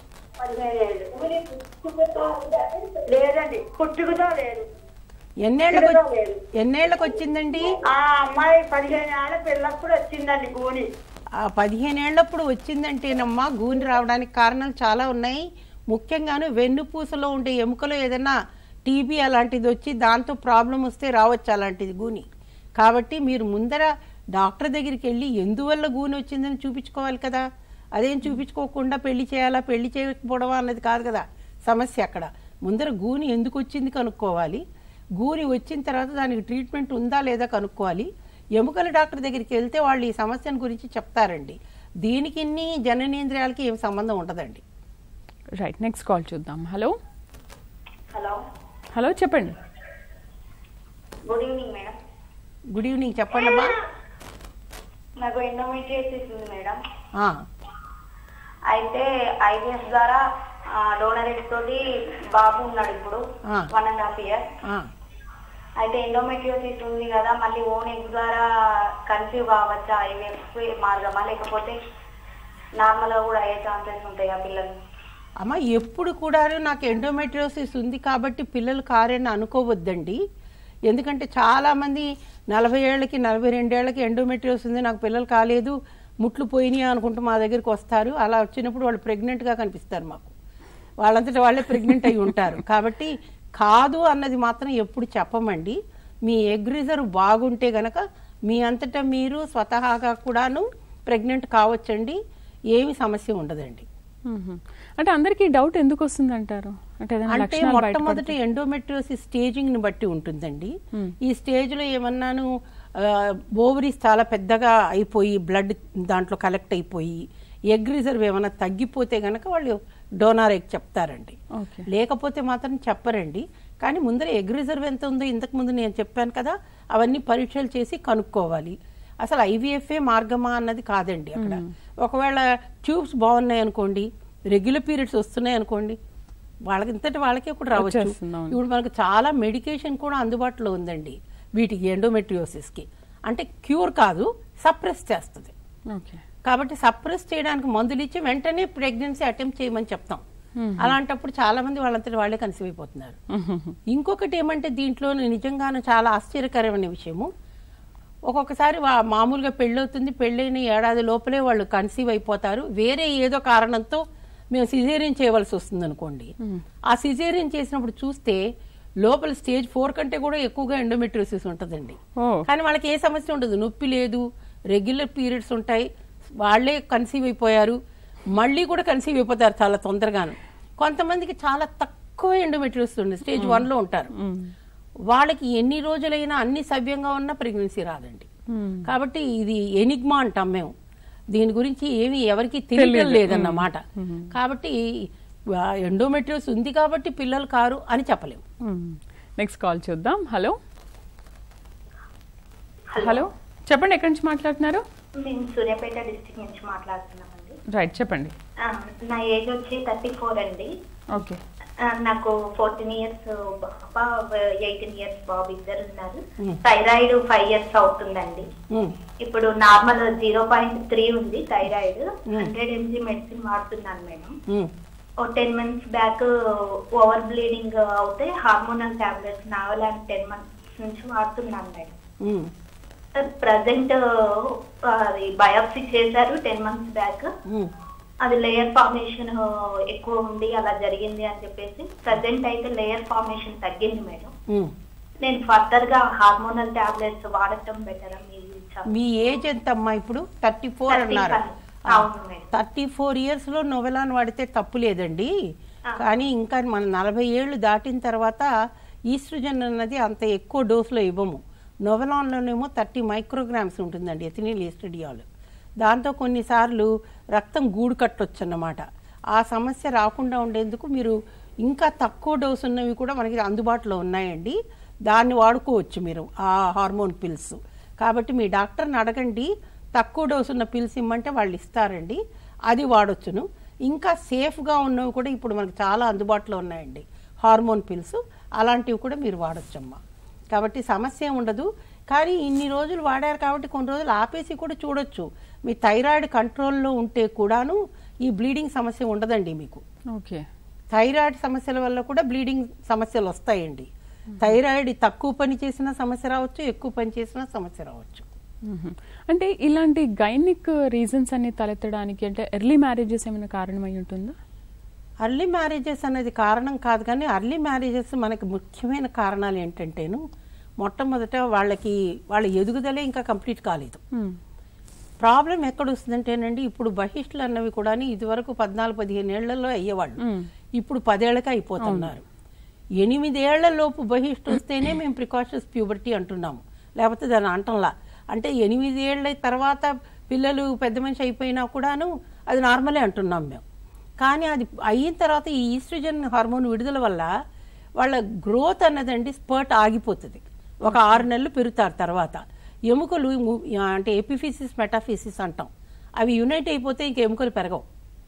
లేదండి, పుట్టుకతో లేదు. ఎన్నేళ్ళకి ఎన్నేళ్ళకి వచ్చిందండి? ఆ అమ్మాయి పదిహేను ఏళ్ళ పిల్లప్పుడు వచ్చిందండి గూని. ఆ పదిహేనేళ్లప్పుడు వచ్చిందంటేనమ్మా గూని రావడానికి కారణాలు చాలా ఉన్నాయి. ముఖ్యంగాను వెన్నుపూసలో ఉండే ఎముకలో ఏదైనా టీబీ అలాంటిది వచ్చి దాంతో ప్రాబ్లం వస్తే రావచ్చు అలాంటిది గూని. కాబట్టి మీరు ముందర డాక్టర్ దగ్గరికి వెళ్ళి ఎందువల్ల గూని వచ్చిందని చూపించుకోవాలి కదా. అదేం చూపించుకోకుండా పెళ్లి చేయాలా, పెళ్లి చేయకపోవడమా అన్నది కాదు కదా సమస్య. అక్కడ ముందర గూని ఎందుకు వచ్చింది కనుక్కోవాలి. గూని వచ్చిన తర్వాత దానికి ట్రీట్మెంట్ ఉందా లేదా కనుక్కోవాలి. ఎముకల డాక్టర్ దగ్గరికి వెళ్తే వాళ్ళు ఈ సమస్యను గురించి చెప్తారండి. దీనికి జననేంద్రియాలకి ఏం సంబంధం ఉండదండి. రైట్, నెక్స్ట్ కాల్ చూద్దాం. హలో హలో హలో చెప్పండి. Good evening madam. Good evening, చెప్పండి అమ్మా. నాకు ఎండోమెట్రియోసిస్ ఉంది మేడం. ఆ, అయితే ఐవీఎఫ్ ద్వారా డోనర్ ఎగ్ తోటి బాబు ఉన్నాడు ఇప్పుడు వన్ అండ్ హాఫ్ ఇయర్. అయితే ఎండోమెట్రియోసిస్ ఉంది కదా, మళ్ళీ ఓన్ ఎగ్ ద్వారా కన్సీవ్ కావచ్చా? ఐవీఎఫ్ మార్గమా, లేకపోతే నార్మల్ గా కూడా అయ్యే ఛాన్సెస్ ఉంటాయా పిల్లలు? అమ్మ ఎప్పుడు కూడా నాకు ఎండోమెట్రియోసిస్ ఉంది కాబట్టి పిల్లలు కారని అనుకోవద్దండి. ఎందుకంటే చాలామంది నలభై ఏళ్ళకి నలభై రెండేళ్లకి ఎండోమెట్రియోసిస్ ఉంది నాకు పిల్లలు కాలేదు ముట్లు పోయినాయి అనుకుంటూ మా దగ్గరికి వస్తారు. అలా వచ్చినప్పుడు వాళ్ళు ప్రెగ్నెంట్గా కనిపిస్తారు మాకు. వాళ్ళంతటా వాళ్ళే ప్రెగ్నెంట్ అయి ఉంటారు. కాబట్టి కాదు అన్నది మాత్రం ఎప్పుడు చెప్పమండి. మీ ఎగ్ రిజర్వ్ బాగుంటే గనక మీ అంతటా మీరు స్వతహాగా కూడాను ప్రెగ్నెంట్ కావచ్చండి. ఏమి సమస్య ఉండదండి. అంటే అందరికీ డౌట్ ఎందుకు వస్తుంది అంటారు? అంటే మొట్టమొదటి ఎండోమెట్రియోసిస్ స్టేజింగ్ ని బట్టి ఉంటుందండి. ఈ స్టేజ్ లో ఏమన్నాను ఓవరీస్ చాలా పెద్దగా అయిపోయి బ్లడ్ దాంట్లో కలెక్ట్ అయిపోయి ఎగ్ రిజర్వ్ ఏమైనా తగ్గిపోతే గనక వాళ్ళు డోనార్ ఎగ్ చెప్తారండి. లేకపోతే మాత్రం చెప్పరండి. కానీ ముందర ఎగ్ రిజర్వ్ ఎంత ఉందో ఇంతకు ముందు నేను చెప్పాను కదా, అవన్నీ పరీక్షలు చేసి కనుక్కోవాలి. అసలు ఐవీఎఫ్ఏ మార్గమా అన్నది కాదండి అక్కడ. ఒకవేళ ట్యూబ్స్ బాగున్నాయి అనుకోండి, రెగ్యులర్ పీరియడ్స్ వస్తున్నాయి అనుకోండి, వాళ్ళకి ఇంతటి వాళ్ళకే కూడా రావచ్చు. ఇప్పుడు మనకు చాలా మెడికేషన్ కూడా అందుబాటులో ఉందండి వీటికి, ఎండోమెట్రియోసిస్కి. అంటే క్యూర్ కాదు, సప్రెస్ చేస్తుంది. కాబట్టి సప్రెస్ చేయడానికి మందులు ఇచ్చి వెంటనే ప్రెగ్నెన్సీ అటెంప్ట్ చేయమని చెప్తాం. అలాంటప్పుడు చాలా మంది వాళ్ళంతటి వాళ్ళే కన్సీవ్ అయిపోతున్నారు. ఇంకొకటి ఏమంటే దీంట్లో నిజంగానే చాలా ఆశ్చర్యకరమైన విషయము, ఒక్కొక్కసారి మామూలుగా పెళ్ళవుతుంది, పెళ్ళైన ఏడాది లోపలే వాళ్ళు కన్సీవ్ అయిపోతారు. వేరే ఏదో కారణంతో మేము సిజేరియన్ చేయవలసి వస్తుంది అనుకోండి. ఆ సిజేరియన్ చేసినప్పుడు చూస్తే లోపల స్టేజ్ ఫోర్ కంటే కూడా ఎక్కువగా ఎండోమెట్రియోసిస్ ఉంటుందండి. కానీ వాళ్ళకి ఏ సమస్య ఉండదు, నొప్పి లేదు, రెగ్యులర్ పీరియడ్స్ ఉంటాయి, వాళ్లే కన్సీవ్ అయిపోయారు, మళ్ళీ కూడా కన్సీవ్ అయిపోతారు చాలా తొందరగాను. కొంతమందికి చాలా తక్కువ ఎండోమెట్రియోసిస్ ఉంది, స్టేజ్ వన్ లో ఉంటారు. వాళ్ళకి ఎన్ని రోజులైనా అన్ని సవ్యంగా ఉన్నా ప్రెగ్నెన్సీ రాదండి. కాబట్టి ఇది ఎనిగ్మా అంటాం మేము. దీని గురించి ఏమి ఎవరికి తెలియడం లేదన్నమాట. కాబట్టి ఎండోమెట్రియోసిస్ ఉంది కాబట్టి పిల్లలు కారు అని చెప్పలేము. నెక్స్ట్ కాల్ చూద్దాం. హలో హలో చెప్పండి, ఎక్కడి నుంచి మాట్లాడుతున్నారు? మేము సూర్యాపేట డిస్ట్రిక్ట్ నుంచి మాట్లాడుతున్నామండి. రైట్, చెప్పండి. నా ఏజ్ వచ్చి థర్టీ ఫోర్ అండి. ఓకే. నాకు ఫోర్టీన్ ఇయర్స్ పాప, ఎయిటీన్ ఇయర్స్ బాబు ఇద్దరు ఉన్నారు. థైరాయిడ్ ఫైవ్ ఇయర్స్ అవుతుందండి. ఇప్పుడు నార్మల్ జీరో పాయింట్ త్రీ ఉంది థైరాయిడ్. హండ్రెడ్ ఎంజీ మెడిసిన్ వాడుతున్నాను మేడం. ఓ ten months back over bleeding అవుతే హార్మోనల్ టాబ్లెట్స్ నావలాంటి టెన్ మంత్స్ నుంచి వాడుతున్నాను మేడం. ప్రజెంట్ అది బయాప్సీ చేశారు టెన్ మంత్స్ బ్యాక్. అది లేయర్ ఫార్మేషన్ ఎక్కువ ఉంది, అలా జరిగింది అని చెప్పేసి ప్రజెంట్ అయితే లేయర్ ఫార్మేషన్ తగ్గింది మేడం. నేను ఫర్దర్ గా హార్మోనల్ టాబ్లెట్స్ వాడటం బెటర్. మీ ఏజ్ ఎంత అమ్మా ఇప్పుడు? థర్టీ ఫోర్ అన్నారు. థర్టీ ఫోర్ ఇయర్స్ లో నొవెలాన్ వాడితే తప్పు లేదండి. కానీ ఇంకా మన నలభై ఏళ్ళు దాటిన తర్వాత ఈస్ట్రోజన్ అన్నది అంత ఎక్కువ డోసులో ఇవ్వము. నొవెలాన్లోనేమో థర్టీ మైక్రోగ్రామ్స్ ఉంటుందండి ఎథినిల్ ఈస్ట్రోడియాల్. దాంతో కొన్నిసార్లు రక్తం గూడు కట్టొచ్చు అన్నమాట. ఆ సమస్య రాకుండా ఉండేందుకు మీరు ఇంకా తక్కువ డోసు ఉన్నవి కూడా మనకి అందుబాటులో ఉన్నాయండి, దాన్ని వాడుకోవచ్చు మీరు, ఆ హార్మోన్ పిల్స్. కాబట్టి మీ డాక్టర్ని అడగండి, తక్కువ డోసు ఉన్న పిల్స్ ఇమ్మంటే వాళ్ళు ఇస్తారండి, అది వాడొచ్చును. ఇంకా సేఫ్గా ఉన్నవి కూడా ఇప్పుడు మనకు చాలా అందుబాటులో ఉన్నాయండి హార్మోన్ పిల్స్, అలాంటివి కూడా మీరు వాడొచ్చమ్మా. కాబట్టి సమస్య ఉండదు. కానీ ఇన్ని రోజులు వాడారు కాబట్టి కొన్ని రోజులు ఆపేసి కూడా చూడొచ్చు. మీ థైరాయిడ్ కంట్రోల్లో ఉంటే కూడాను ఈ బ్లీడింగ్ సమస్య ఉండదండి మీకు. ఓకే. థైరాయిడ్ సమస్యల వల్ల కూడా బ్లీడింగ్ సమస్యలు వస్తాయండి. థైరాయిడ్ తక్కువ పని చేసిన సమస్య రావచ్చు, ఎక్కువ పని చేసిన సమస్య రావచ్చు. అంటే ఇలాంటి గైనిక్ రీజన్స్ అన్ని తలెత్తడానికి అంటే ఎర్లీ మ్యారేజెస్ ఏమైనా కారణమై ఉంటుందా? అర్లీ మ్యారేజెస్ అనేది కారణం కాదు, కానీ అర్లీ మ్యారేజెస్ మనకి ముఖ్యమైన కారణాలు ఏంటంటేను, మొట్టమొదట వాళ్ళకి వాళ్ళ ఎదుగుదలే ఇంకా కంప్లీట్ కాలేదు. ప్రాబ్లం ఎక్కడ వస్తుందంటేనండి, ఇప్పుడు బహిష్టులు అన్నవి కూడా ఇదివరకు పద్నాలుగు పదిహేను ఏళ్లలో అయ్యేవాళ్ళు, ఇప్పుడు పదేళ్లకే అయిపోతున్నారు. ఎనిమిదేళ్ల లోపు బహిష్టు వస్తేనే మేము ప్రికాషన్స్ ప్యూబర్టీ అంటున్నాము, లేకపోతే దాని అంటంలా. అంటే ఎనిమిదేళ్ల తర్వాత పిల్లలు పెద్ద మనిషి అయిపోయినా కూడాను అది నార్మలే అంటున్నాం మేము. కానీ అది అయిన తర్వాత ఈ ఈస్ట్రోజన్ హార్మోన్ విడుదల వల్ల వాళ్ళ గ్రోత్ అన్నదండి స్పర్ట్ ఆగిపోతుంది. ఒక ఆరు నెలలు పెరుగుతారు. తర్వాత ఎముకలు అంటే ఎపిఫిసిస్ మెటాఫిసిస్ అంటాం, అవి యునైట్ అయిపోతే ఇంక ఎముకలు పెరగవు.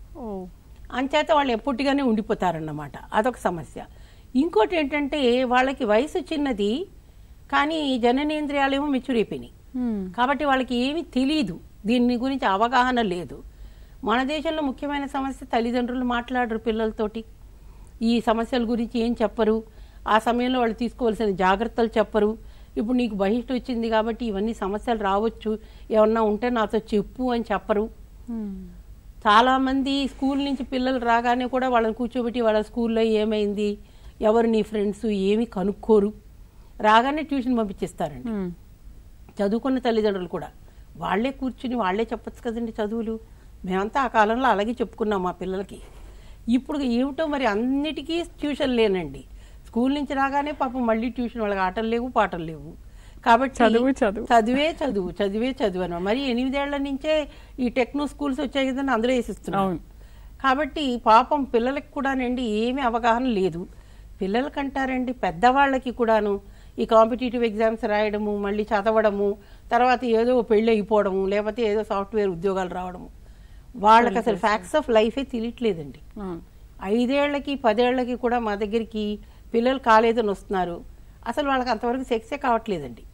అంచేత వాళ్ళు ఎప్పటిగానే ఉండిపోతారన్నమాట. అదొక సమస్య. ఇంకోటి ఏంటంటే వాళ్ళకి వయసు చిన్నది, కానీ జననేంద్రియాలేమో మెచ్యూర్ అయిపోయినాయి. కాబట్టి వాళ్ళకి ఏమీ తెలియదు, దీని గురించి అవగాహన లేదు. మన దేశంలో ముఖ్యమైన సమస్య తల్లిదండ్రులు మాట్లాడరు పిల్లలతోటి, ఈ సమస్యల గురించి ఏం చెప్పరు, ఆ సమయంలో వాళ్ళు తీసుకోవాల్సిన జాగ్రత్తలు చెప్పరు. ఇప్పుడు నీకు బహిష్టు వచ్చింది కాబట్టి ఇవన్నీ సమస్యలు రావచ్చు, ఏమన్నా ఉంటే నాతో చెప్పు అని చెప్పరు. చాలామంది స్కూల్ నుంచి పిల్లలు రాగానే కూడా వాళ్ళని కూర్చోబెట్టి వాళ్ళ స్కూల్లో ఏమైంది, ఎవరు నీ ఫ్రెండ్స్ ఏమి కనుక్కోరు, రాగానే ట్యూషన్ పంపించేస్తారండి. చదువుకున్న తల్లిదండ్రులు కూడా వాళ్లే కూర్చుని వాళ్లే చెప్పచ్చు కదండి చదువులు. మేమంతా ఆ కాలంలో అలాగే చెప్పుకున్నాం మా పిల్లలకి. ఇప్పుడు ఏమిటో మరి అన్నిటికీ ట్యూషన్ లేనండి. స్కూల్ నుంచి రాగానే పాపం మళ్ళీ ట్యూషన్, వాళ్ళకి ఆటలు లేవు పాటలు లేవు. కాబట్టి చదువు చదువు చదివే చదువు చదివే చదువు అన్న మరి ఎనిమిదేళ్ల నుంచే ఈ టెక్నో స్కూల్స్ వచ్చాయి కదండి, అందులో వేసిస్తున్నాం. కాబట్టి పాపం పిల్లలకి కూడానండి ఏమీ అవగాహన లేదు. పిల్లలకంటారండి పెద్దవాళ్ళకి కూడాను ఈ కాంపిటేటివ్ ఎగ్జామ్స్ రాయడము, మళ్ళీ చదవడము, తర్వాత ఏదో పెళ్ళి అయిపోవడము, లేకపోతే ఏదో సాఫ్ట్వేర్ ఉద్యోగాలు రావడము, వాళ్ళకి అసలు ఫ్యాక్ట్స్ ఆఫ్ లైఫే తెలియట్లేదండి. ఐదేళ్లకి పదేళ్లకి కూడా మా దగ్గరికి పిల్లలు కాలేదని వస్తున్నారు. అసలు వాళ్ళకి అంతవరకు సెక్సే కావట్లేదండి.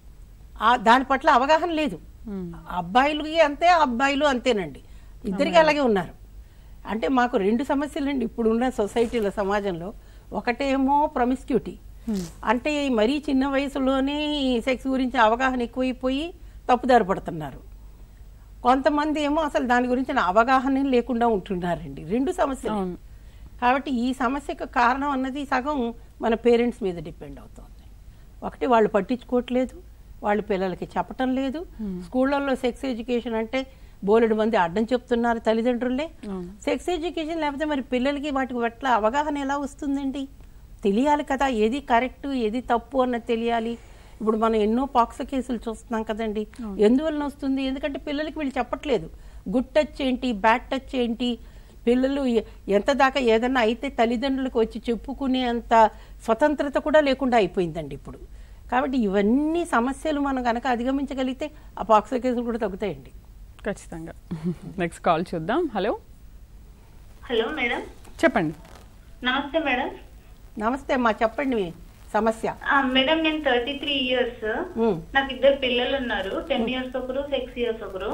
దాని పట్ల అవగాహన లేదు. అబ్బాయిలకి అంతే, అబ్బాయిలు అంతేనండి, ఇద్దరికి అలాగే ఉన్నారు. అంటే మాకు రెండు సమస్యలండి ఇప్పుడున్న సొసైటీలో, సమాజంలో. ఒకటేమో ప్రొమిస్క్యూటీ, అంటే మరీ చిన్న వయసులోనే సెక్స్ గురించి అవగాహన ఎక్కువైపోయి తప్పుదారి పడుతున్నారు. కొంతమంది ఏమో అసలు దాని గురించి అవగాహన లేకుండా ఉంటున్నారండి. రెండు సమస్యలు. కాబట్టి ఈ సమస్యకు కారణం అన్నది సగం మన పేరెంట్స్ మీద డిపెండ్ అవుతుంది. ఒకటి వాళ్ళు పట్టించుకోవట్లేదు, వాళ్ళు పిల్లలకి చెప్పటం లేదు. స్కూళ్ళల్లో సెక్స్ ఎడ్యుకేషన్ అంటే బోలెడు మంది అడ్డం చెప్తున్నారు తల్లిదండ్రులే. సెక్స్ ఎడ్యుకేషన్ లేకపోతే మరి పిల్లలకి వాటి పట్ల అవగాహన ఎలా వస్తుందండి? తెలియాలి కదా, ఏది కరెక్ట్ ఏది తప్పు అన్నది తెలియాలి. ఇప్పుడు మనం ఎన్నో పాక్స్ కేసులు చూస్తున్నాం కదండి. ఎందువలన వస్తుంది? ఎందుకంటే పిల్లలకి వీళ్ళు చెప్పట్లేదు. గుడ్ టచ్ ఏంటి, బ్యాడ్ టచ్ ఏంటి, పిల్లలు ఎంత దాకా ఏదన్నా అయితే తల్లిదండ్రులకు వచ్చి చెప్పుకునే అంత స్వతంత్రత కూడా లేకుండా అయిపోయిందండి ఇప్పుడు. కాబట్టి ఇవన్నీ సమస్యలు మనం కనుక అధిగమించగలిగితే ఆ పాక్సో కేసులు కూడా తగ్గుతాయండి. ఖచ్చితంగా. నెక్స్ట్ కాల్ చూద్దాం. హలో హలో మేడం, చెప్పండి. నమస్తే మేడం. నమస్తే అమ్మా, చెప్పండి మీ సమస్య. మేడం నేను థర్టీ త్రీ ఇయర్స్, నాకు ఇద్దరు పిల్లలు ఉన్నారు. టెన్ ఇయర్స్ ఒకరు, సిక్స్ ఇయర్స్ ఒకరు.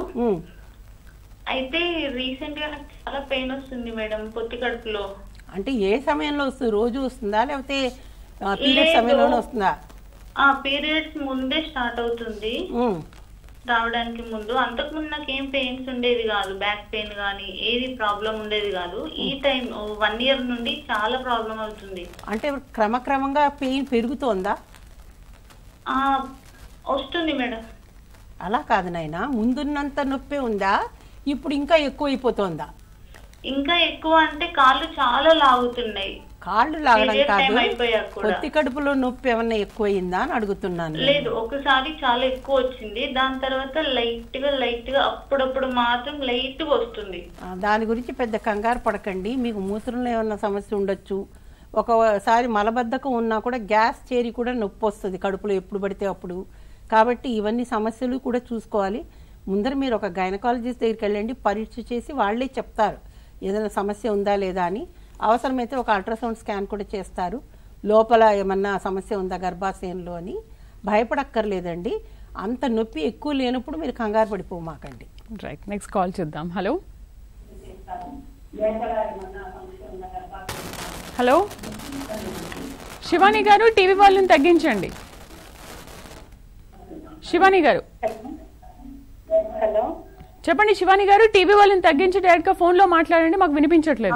అయితే రీసెంట్ గా నాకు చాలా పెయిన్ వస్తుంది మేడం పొత్తి కడుపులో. అంటే ఏ సమయంలో వస్తుంది? రోజు వస్తుందా లేకపోతే పీరియడ్ సమయంలోనే వస్తుందా? ఆ పీరియడ్స్ ముందే స్టార్ట్ అవుతుంది రావడానికి ముందు. అంతకు ముందు నాకు ఏం పెయిన్స్ ఉండేది కాదు, బ్యాక్ పెయిన్ గానీ ఏది ప్రాబ్లం ఉండేది కాదు. ఈ టైం వన్ ఇయర్ నుండి చాలా ప్రాబ్లం అవుతుంది. అంటే క్రమక్రమంగా పెయిన్ పెరుగుతోందా? ఆ వస్తుంది మేడం. అలా కాదు నాయనా, ముందున్నంత నొప్పి ఉందా, ఇప్పుడు ఇంకా ఎక్కువ అయిపోతుందా? ఇంకా ఎక్కువ అంటే కాళ్ళు చాలా లాగుతున్నాయి. కాళ్ళు లాగడం కాదు, పొత్తి కడుపులో నొప్పి ఏమన్నా ఎక్కువైందా అని అడుగుతున్నాను. లేదు, ఒకసారి చాలా ఎక్కువ వచ్చింది, దాని తర్వాత లైట్ గా లైట్ గా అప్పుడప్పుడు మాత్రం లైట్ గా వస్తుంది. దాని గురించి పెద్ద కంగారు పడకండి. మీకు మూత్రంలో ఏమన్నా సమస్య ఉండొచ్చు. ఒకసారి మలబద్ధకం ఉన్నా కూడా గ్యాస్ చేరి కూడా నొప్పి వస్తుంది కడుపులో ఎప్పుడు పడితే అప్పుడు. కాబట్టి ఇవన్నీ సమస్యలు కూడా చూసుకోవాలి. ముందర మీరు ఒక గైనకాలజిస్ట్ దగ్గరికి వెళ్ళండి, పరీక్ష చేసి వాళ్లే చెప్తారు ఏదైనా సమస్య ఉందా లేదా అని. అవసరమైతే ఒక అల్ట్రాసౌండ్ స్కాన్ కూడా చేస్తారు, లోపల ఏమన్నా సమస్య ఉందా గర్భాశయంలో అని. భయపడక్కర్లేదండి. అంత నొప్పి ఎక్కువ లేనప్పుడు మీరు కంగారు పడిపోమాకండి. రైట్, నెక్స్ట్ కాల్ చూద్దాం. హలో హలో శివాని గారు, టీవీ వాల్యూమ్ తగ్గించండి. శివాని గారు హలో చెప్పండి. శివాని గారు, టీవీ వాల్యూమ్ తగ్గించి డైరెక్ట్ గా ఫోన్ లో మాట్లాడండి, మాకు వినిపించట్లేదు.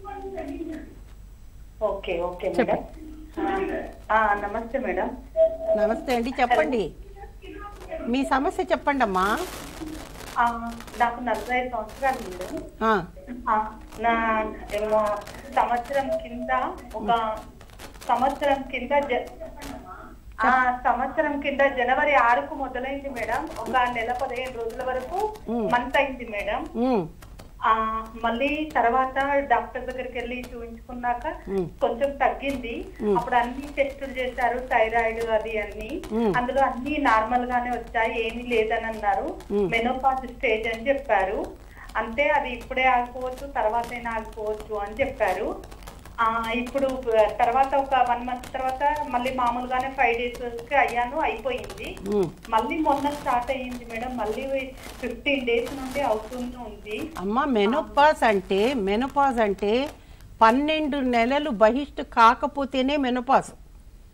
Okay okay madam. నమస్తే మేడం. నమస్తే అండి, చెప్పండి మీ సమస్య చెప్పండి అమ్మా. నాకు నలభై ఐదు సంవత్సరాలు మేడం. నా ఏమో సంవత్సరం కింద ఒక సంవత్సరం కింద ఆ సంవత్సరం కింద జనవరి ఆరుకు మొదలైంది మేడం. ఒక నెల పదిహేను రోజుల వరకు మంత్ అయింది మేడం. ఆ మళ్ళీ తర్వాత డాక్టర్ దగ్గరికి వెళ్ళి చూపించుకున్నాక కొంచెం తగ్గింది. అప్పుడు అన్ని టెస్టులు చేశారు, థైరాయిడ్ అది అన్ని, అందులో అన్ని నార్మల్ గానే వచ్చాయి, ఏమీ లేదని అన్నారు. మెనోపాజ్ స్టేజ్ అని చెప్పారు. అంటే అది ఇప్పుడే ఆగిపోవచ్చు, తర్వాత అయినా ఆగిపోవచ్చు అని చెప్పారు. ఆ ఇప్పుడు తర్వాత ఒక వన్ మంత్ తర్వాత మళ్ళీ మామూలుగానే ఫైవ్ డేస్ కి అయ్యాను, అయిపోయింది. మళ్ళీ మొన్న స్టార్ట్ అయ్యింది మేడం, మళ్ళీ ఫిఫ్టీన్ డేస్ నుండి అవుతూనే ఉంది. అమ్మా మెనోపాజ్ అంటే మెనోపాజ్ అంటే పన్నెండు నెలలు బహిష్టు కాకపోతేనే మెనోపాజ్.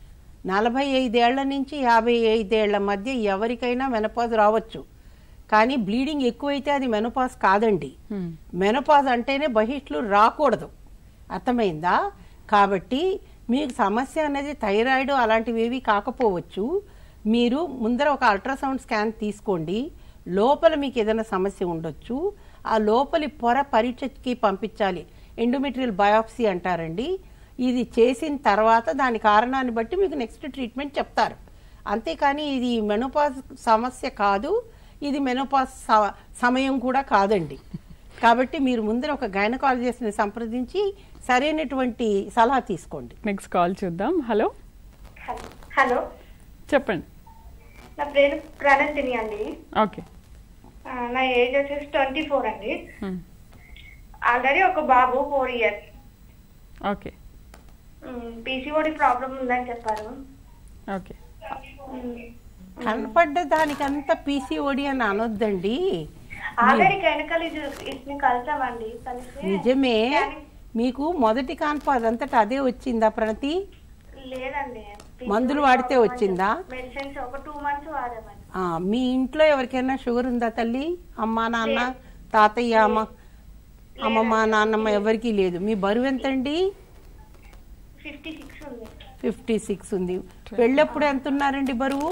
నలభై ఐదేళ్ల నుంచి యాభై ఐదేళ్ల మధ్య ఎవరికైనా మెనోపాజ్ రావచ్చు. కానీ బ్లీడింగ్ ఎక్కువైతే అది మెనోపాజ్ కాదండి. మెనోపాజ్ అంటేనే బహిష్లు రాకూడదు, అర్థమైందా? కాబట్టి మీకు సమస్య అనేది థైరాయిడ్ అలాంటివి ఏవి కాకపోవచ్చు. మీరు ముందర ఒక అల్ట్రాసౌండ్ స్కాన్ తీసుకోండి. లోపల మీకు ఏదైనా సమస్య ఉండొచ్చు. ఆ లోపలి పొర పరీక్షకి పంపించాలి. ఎండోమెట్రియల్ బయాప్సీ అంటారండి. ఇది చేసిన తర్వాత దాని కారణాన్ని బట్టి మీకు నెక్స్ట్ ట్రీట్మెంట్ చెప్తారు. అంతేకాని ఇది మెనోపాజ్ సమస్య కాదు, ఇది మెనోపాజ్ సమయం కూడా కాదండి. కాబట్టి మీరు ముందర ఒక గైనకాలజిస్ట్ని సంప్రదించి సరైనటువంటి సలహా తీసుకోండి. నెక్స్ట్ కాల్ చూద్దాం. హలో హలో చెప్పండి. నా పేరు ప్రణతిని అండి. ఓకే. నా ఏజ్ వచ్చేసి ట్వంటీ ఫోర్ అండి. ఆల్రెడీ ఒక బాబు four years. Okay. PCOD problem ఉందని చెప్పారు. ఓకే. కనపడ్డ దానికంతా పీసీఓడి అని అనొద్దండి. ఆల్రెడీ గైనకాలజిస్ట్ని కలిసామండి. నిజమే. మీకు మొదటి కాన్పు అదంతటా అదే వచ్చిందా ప్రణతి? లేదండి, మందులు వాడితే వచ్చిందా? మెడిసిన్స్ ఒక టూ మంత్స్ వాడామండి. మీ ఇంట్లో ఎవరికైనా షుగర్ ఉందా తల్లి? అమ్మ నాన్న తాతయ్య అమ్మ అమ్మమ్మ నాన్నమ్మ ఎవరికి లేదు. మీ బరువు ఎంతండి? ఫిఫ్టీ సిక్స్ ఉంది. ఫిఫ్టీ సిక్స్ ఉంది. పెళ్ళప్పుడు ఎంత ఉన్నారండి బరువు?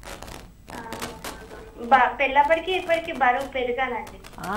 పెళ్ళప్పటికి ఇప్పటికి బరువు పెరిగానండి.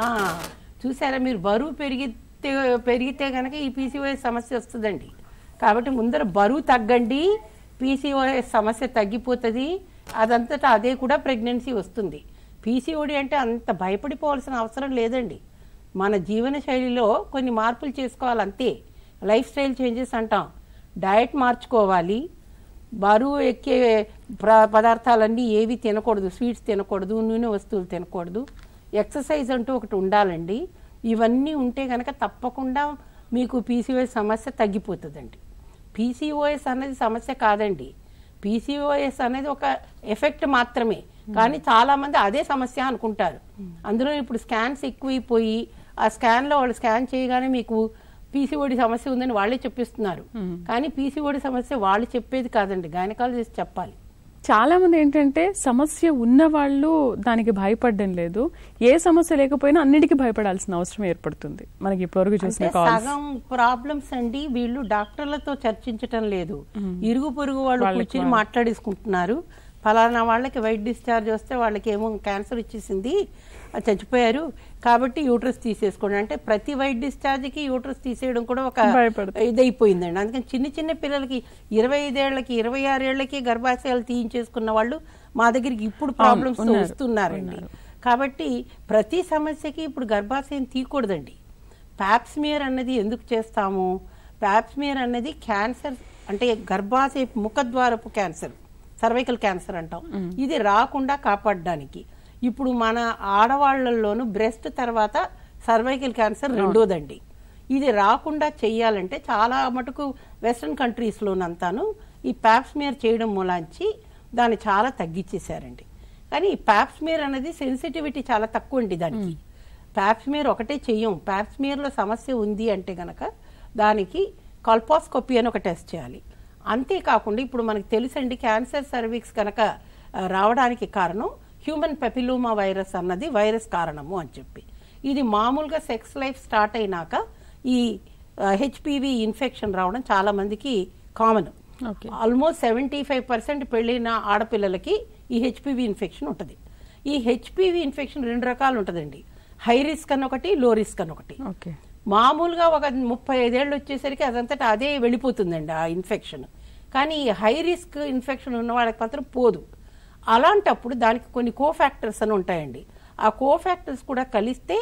చూసారా, మీరు బరువు పెరిగితే పెరిగితే కనుక ఈ పీసీఓఎస్ సమస్య వస్తుందండి. కాబట్టి ముందర బరువు తగ్గండి, పీసీఓఎస్ సమస్య తగ్గిపోతుంది. అదంతటా అదే కూడా ప్రెగ్నెన్సీ వస్తుంది. పీసీఓడి అంటే అంత భయపడిపోవాల్సిన అవసరం లేదండి. మన జీవన శైలిలో కొన్ని మార్పులు చేసుకోవాలి అంతే. లైఫ్ స్టైల్ చేంజెస్ అంటాం. డయట్ మార్చుకోవాలి. బరువు ఎక్కే పదార్థాలన్నీ ఏవి తినకూడదు. స్వీట్స్ తినకూడదు, నూనె వస్తువులు తినకూడదు. ఎక్సర్సైజ్ అంటూ ఒకటి ఉండాలండి. ఇవన్నీ ఉంటే కనుక తప్పకుండా మీకు పీసీఓఎస్ సమస్య తగ్గిపోతుందండి. పీసీఓఎస్ అనేది సమస్య కాదండి. పీసీఓఎస్ అనేది ఒక ఎఫెక్ట్ మాత్రమే. కానీ చాలామంది అదే సమస్య అనుకుంటారు. అందులో ఇప్పుడు స్కాన్స్ ఎక్కువైపోయి ఆ స్కాన్లో వాళ్ళు స్కాన్ చేయగానే మీకు పీసీఓడి సమస్య ఉందని వాళ్ళే చెప్పిస్తున్నారు. కానీ పీసీఓడి సమస్య వాళ్ళు చెప్పేది కాదండి, గైనకాలజిస్ట్ చెప్పాలి. చాలా మంది ఏంటంటే సమస్య ఉన్న వాళ్ళు దానికి భయపడడం లేదు. ఏ సమస్య లేకపోయినా అన్నిటికీ భయపడాల్సిన అవసరం ఏర్పడుతుంది. మనకి ఇప్పటివరకు చూసిన సగం ప్రాబ్లమ్స్ అండి వీళ్ళు డాక్టర్లతో చర్చించటం లేదు. ఇరుగు పొరుగు వాళ్ళు కూర్చొని మాట్లాడేసుకుంటున్నారు. ఫలానా వాళ్ళకి వైట్ డిశ్చార్జ్ వస్తే వాళ్ళకి ఏమో క్యాన్సర్ ఇచ్చేసింది, చచ్చిపోయారు, కాబట్టి యూట్రస్ తీసేసుకోండి అంటే ప్రతి వైట్ డిశ్చార్జ్కి యూట్రస్ తీసేయడం కూడా ఒక ఇదైపోయిందండి. అందుకని చిన్న చిన్న పిల్లలకి ఇరవై ఐదేళ్లకి ఇరవై ఆరేళ్లకి గర్భాశయాలు తీయించేసుకున్న వాళ్ళు మా దగ్గరికి ఇప్పుడు ప్రాబ్లమ్స్ వస్తున్నారండి. కాబట్టి ప్రతి సమస్యకి ఇప్పుడు గర్భాశయం తీయకూడదండి. ప్యాప్స్మియర్ అన్నది ఎందుకు చేస్తాము? ప్యాప్స్మియర్ అన్నది క్యాన్సర్ అంటే గర్భాశయ ముఖద్వారపు క్యాన్సర్, సర్వైకల్ క్యాన్సర్ అంటాం. ఇది రాకుండా కాపాడడానికి ఇప్పుడు మన ఆడవాళ్లలోనూ బ్రెస్ట్ తర్వాత సర్వైకల్ క్యాన్సర్ రెండోదండి. ఇది రాకుండా చెయ్యాలంటే చాలా మటుకు వెస్ట్రన్ కంట్రీస్లోనంతాను ఈ ప్యాప్స్మియర్ చేయడం మూలాంచి దాన్ని చాలా తగ్గించేశారండి. కానీ ఈ ప్యాప్స్మియర్ అనేది సెన్సిటివిటీ చాలా తక్కువ అండి దానికి. ప్యాప్స్మియర్ ఒకటే చెయ్యం. ప్యాప్స్మియర్లో సమస్య ఉంది అంటే గనక దానికి కల్పాస్కోపీ అని ఒక టెస్ట్ చేయాలి. అంతేకాకుండా ఇప్పుడు మనకు తెలుసండి క్యాన్సర్ సర్వీక్స్ కనుక రావడానికి కారణం హ్యూమన్ పెపిలోమా వైరస్ అన్నది వైరస్ కారణము అని చెప్పి. ఇది మామూలుగా సెక్స్ లైఫ్ స్టార్ట్ అయినాక ఈ హెచ్పివి ఇన్ఫెక్షన్ రావడం చాలా మందికి common. Almost seventy five percent పెళ్ళైన ఆడపిల్లలకి ఈ హెచ్పివి ఇన్ఫెక్షన్ ఉంటుంది. ఈ హెచ్పివి ఇన్ఫెక్షన్ రెండు రకాలు ఉంటుందండి. హై రిస్క్ అని ఒకటి, లో రిస్క్ అని ఒకటి. మామూలుగా ఒక ముప్పై ఐదేళ్ళు వచ్చేసరికి అదంతటా అదే వెళ్ళిపోతుందండి ఆ ఇన్ఫెక్షన్. కానీ ఈ హై రిస్క్ ఇన్ఫెక్షన్ ఉన్న వాళ్ళకి మాత్రం పోదు. అలాంటప్పుడు దానికి కొన్ని కోఫాక్టర్స్ అని ఉంటాయండి. ఆ కోఫాక్టర్స్ కూడా కలిస్తే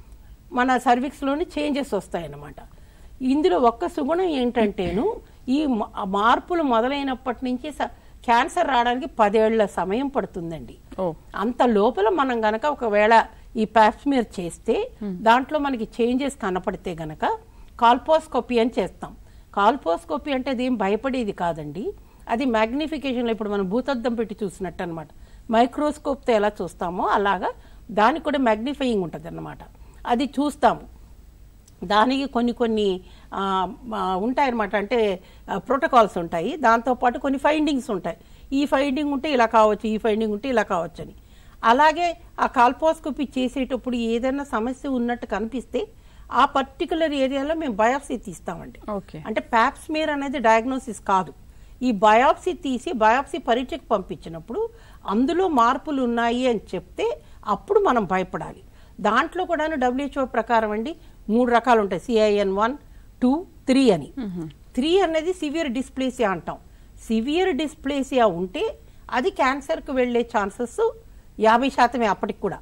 మన సర్విక్స్లోని చేంజెస్ వస్తాయన్నమాట. ఇందులో ఒక్క సుగుణం ఏంటంటేను ఈ మార్పులు మొదలైనప్పటి నుంచి క్యాన్సర్ రావడానికి పదేళ్ల సమయం పడుతుందండి. అంత లోపల మనం గనక ఒకవేళ ఈ ప్యాప్స్మియర్ చేస్తే దాంట్లో మనకి చేంజెస్ కనపడితే గనక కాల్పోస్కోపీ అని చేస్తాం. కాల్పోస్కోపీ అంటే అదేం భయపడేది కాదండి. అది మ్యాగ్నిఫికేషన్లో ఇప్పుడు మనం భూతద్దం పెట్టి చూసినట్టు అనమాట. మైక్రోస్కోప్తో ఎలా చూస్తామో అలాగా దానికి కూడా మ్యాగ్నిఫైయింగ్ ఉంటుంది అన్నమాట. అది చూస్తాము. దానికి కొన్ని కొన్ని ఉంటాయన్నమాట, అంటే ప్రోటోకాల్స్ ఉంటాయి, దాంతోపాటు కొన్ని ఫైండింగ్స్ ఉంటాయి. ఈ ఫైండింగ్ ఉంటే ఇలా కావచ్చు, ఈ ఫైండింగ్ ఉంటే ఇలా కావచ్చు అని. అలాగే ఆ కాల్పోస్కోపీ చేసేటప్పుడు ఏదైనా సమస్య ఉన్నట్టు కనిపిస్తే ఆ పర్టికులర్ ఏరియాలో మేము బయాప్సీ తీస్తామండి. అంటే ప్యాప్స్మియర్ అనేది డయాగ్నోసిస్ కాదు. ఈ బయాప్సీ తీసి బయాప్సీ పరీక్షకు పంపించినప్పుడు అందులో మార్పులు ఉన్నాయి అని చెప్తే అప్పుడు మనం భయపడాలి. దాంట్లో కూడా డబ్ల్యూహెచ్ఓ ప్రకారం అండి మూడు రకాలు ఉంటాయి, సిఐఎన్ వన్ టూ త్రీ అని. త్రీ అనేది సివియర్ డిస్ప్లేసియా అంటాం. సివియర్ డిస్ప్లేసియా ఉంటే అది క్యాన్సర్కు వెళ్లే ఛాన్సెస్ యాభై శాతమే అప్పటికి కూడా.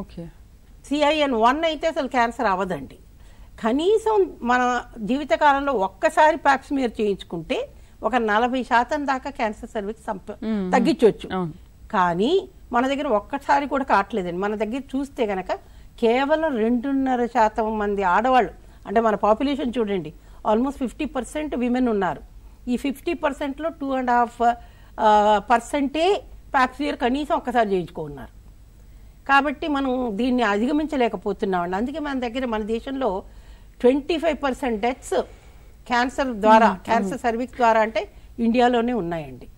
సిఐఎన్ వన్ అయితే అసలు క్యాన్సర్ అవ్వదండి. కనీసం మన జీవితకాలంలో ఒక్కసారి ప్యాప్స్మియర్ చేయించుకుంటే ఒక నలభై శాతం దాకా క్యాన్సర్ సర్వీస్ తగ్గించవచ్చు. కానీ మన దగ్గర ఒక్కసారి కూడా కావట్లేదండి. మన దగ్గర చూస్తే గనక కేవలం రెండున్నర శాతం మంది ఆడవాళ్ళు, అంటే మన పాపులేషన్ చూడండి ఆల్మోస్ట్ ఫిఫ్టీ పర్సెంట్ విమెన్ ఉన్నారు. ఈ ఫిఫ్టీ పర్సెంట్లో టూ అండ్ హాఫ్ పర్సెంటే ప్యాప్స్మియర్ కనీసం ఒక్కసారి చేయించుకున్నారు. కాబట్టి మనం దీన్ని అధిగమించలేకపోతున్నామండి. అందుకే మన దగ్గర మన దేశంలో twenty five percent deaths cancer ద్వారా, క్యాన్సర్ సర్వీస్ ద్వారా అంటే ఇండియాలోనే ఉన్నాయండి.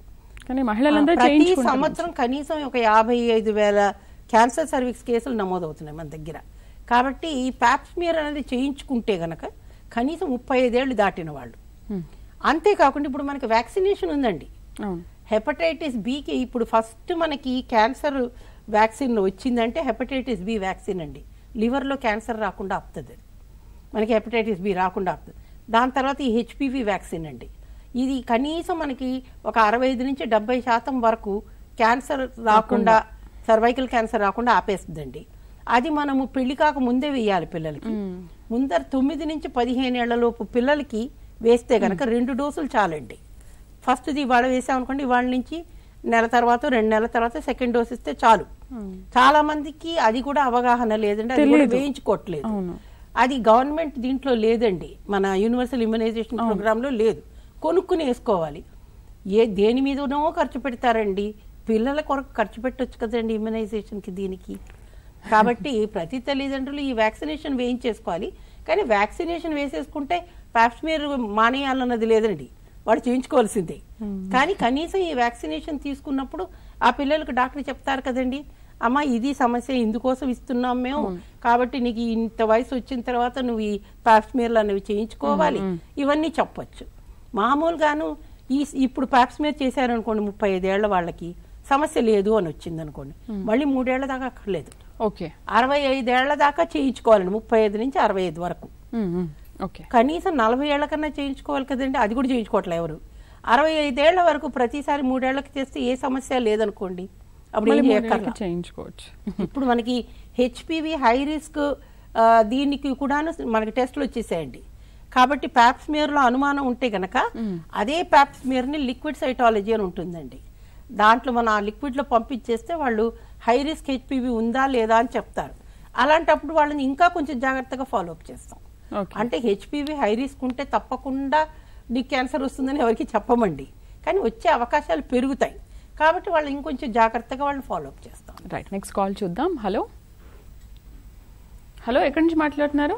ప్రతి సంవత్సరం కనీసం ఒక యాభై ఐదు వేల క్యాన్సర్ సర్వీస్ కేసులు నమోదవుతున్నాయి మన దగ్గర. కాబట్టి ఈ ప్యాప్స్మియర్ అనేది చేయించుకుంటే గనక కనీసం ముప్పై ఐదేళ్లు దాటిన వాళ్ళు. అంతేకాకుండా ఇప్పుడు మనకి వ్యాక్సినేషన్ ఉందండి. హెపటైటిస్ బికి ఇప్పుడు ఫస్ట్ మనకి క్యాన్సర్ వ్యాక్సిన్ వచ్చిందంటే హెపటైటిస్ బి వ్యాక్సిన్ అండి. లివర్లో క్యాన్సర్ రాకుండా ఆపుతుంది, మనకి హెపటైటిస్ బి రాకుండా ఆపుతుంది. దాని తర్వాత ఈ హెచ్పివి వ్యాక్సిన్ అండి. ఇది కనీసం మనకి ఒక అరవై ఐదు నుంచి డెబ్బై శాతం వరకు క్యాన్సర్ రాకుండా, సర్వైకల్ క్యాన్సర్ రాకుండా ఆపేస్తుందండి. అది మనము పెళ్లి కాక ముందే వేయాలి పిల్లలకి. ముందర తొమ్మిది నుంచి పదిహేను ఏళ్లలోపు పిల్లలకి వేస్తే గనక రెండు డోసులు చాలండి. ఫస్ట్ది ఇవాళ వేసామనుకోండి, ఇవాళ నుంచి నెల తర్వాత రెండు నెలల తర్వాత సెకండ్ డోస్ ఇస్తే చాలు. చాలా మందికి అది కూడా అవగాహన లేదండి, అది కూడా వేయించుకోవట్లేదు. అది గవర్నమెంట్ దీంట్లో లేదండి, మన యూనివర్సల్ ఇమ్యునైజేషన్ ప్రోగ్రామ్ లో లేదు. కొనుక్కుని వేసుకోవాలి. ఏ దేని మీదనో ఖర్చు పెడతారండి, పిల్లల కొరకు ఖర్చు పెట్టొచ్చు కదండి ఇమ్యునైజేషన్కి దీనికి. కాబట్టి ప్రతి తల్లిదండ్రులు ఈ వ్యాక్సినేషన్ వేయించేసుకోవాలి. కానీ వ్యాక్సినేషన్ వేసేసుకుంటే ప్యాప్స్మియర్ మానేయాలన్నది లేదండి, వాడు చేయించుకోవాల్సిందే. కానీ కనీసం ఈ వ్యాక్సినేషన్ తీసుకున్నప్పుడు ఆ పిల్లలకు డాక్టర్ చెప్తారు కదండి, అమ్మ ఇది సమస్య ఇందుకోసం ఇస్తున్నాం మేము, కాబట్టి నీకు ఇంత వయసు వచ్చిన తర్వాత నువ్వు ఈ ప్యాప్స్మియర్లు అనేవి చేయించుకోవాలి, ఇవన్నీ చెప్పొచ్చు. మామూలుగాను ఈ ఇప్పుడు ప్యాప్స్మియర్ చేశారనుకోండి ముప్పై ఐదేళ్ల వాళ్ళకి సమస్య లేదు అని వచ్చింది అనుకోండి, మళ్ళీ మూడేళ్ల దాకా అక్కర్లేదు, అరవై ఐదేళ్ల దాకా చేయించుకోవాలండి, ముప్పై ఐదు నుంచి అరవై ఐదు వరకు. కనీసం నలభై ఏళ్ల కన్నా చేయించుకోవాలి కదండి, అది కూడా చేయించుకోవట్లే ఎవరు. అరవై ఐదేళ్ల వరకు ప్రతిసారి మూడేళ్లకి చేస్తే ఏ సమస్య లేదనుకోండి, అప్పుడు ఏం చేయించుకోవచ్చు. ఇప్పుడు మనకి హెచ్పివి హై రిస్క్ దీనికి కూడా మనకి టెస్టులు వచ్చేసాయండి. కాబట్టి ప్యాప్స్మియర్ లో అనుమానం ఉంటే గనక అదే ప్యాప్స్మియర్ ని లిక్విడ్ సైటాలజీ అని ఉంటుందండి, దాంట్లో మనం ఆ లిక్విడ్ లో పంపించేస్తే వాళ్ళు హై రిస్క్ హెచ్పివి ఉందా లేదా అని చెప్తారు. అలాంటప్పుడు వాళ్ళని ఇంకా కొంచెం జాగ్రత్తగా ఫాలో అప్ చేస్తాం. అంటే హెచ్పివి హై రిస్క్ ఉంటే తప్పకుండా నీకు క్యాన్సర్ వస్తుందని ఎవరికి చెప్పమండి, కానీ వచ్చే అవకాశాలు పెరుగుతాయి. కాబట్టి వాళ్ళు ఇంకొంచెం జాగ్రత్తగా వాళ్ళని ఫాలో అప్ చేస్తాం. రైట్, నెక్స్ట్ కాల్ చూద్దాం. హలో హలో ఎక్కడి నుంచి మాట్లాడుతున్నారు?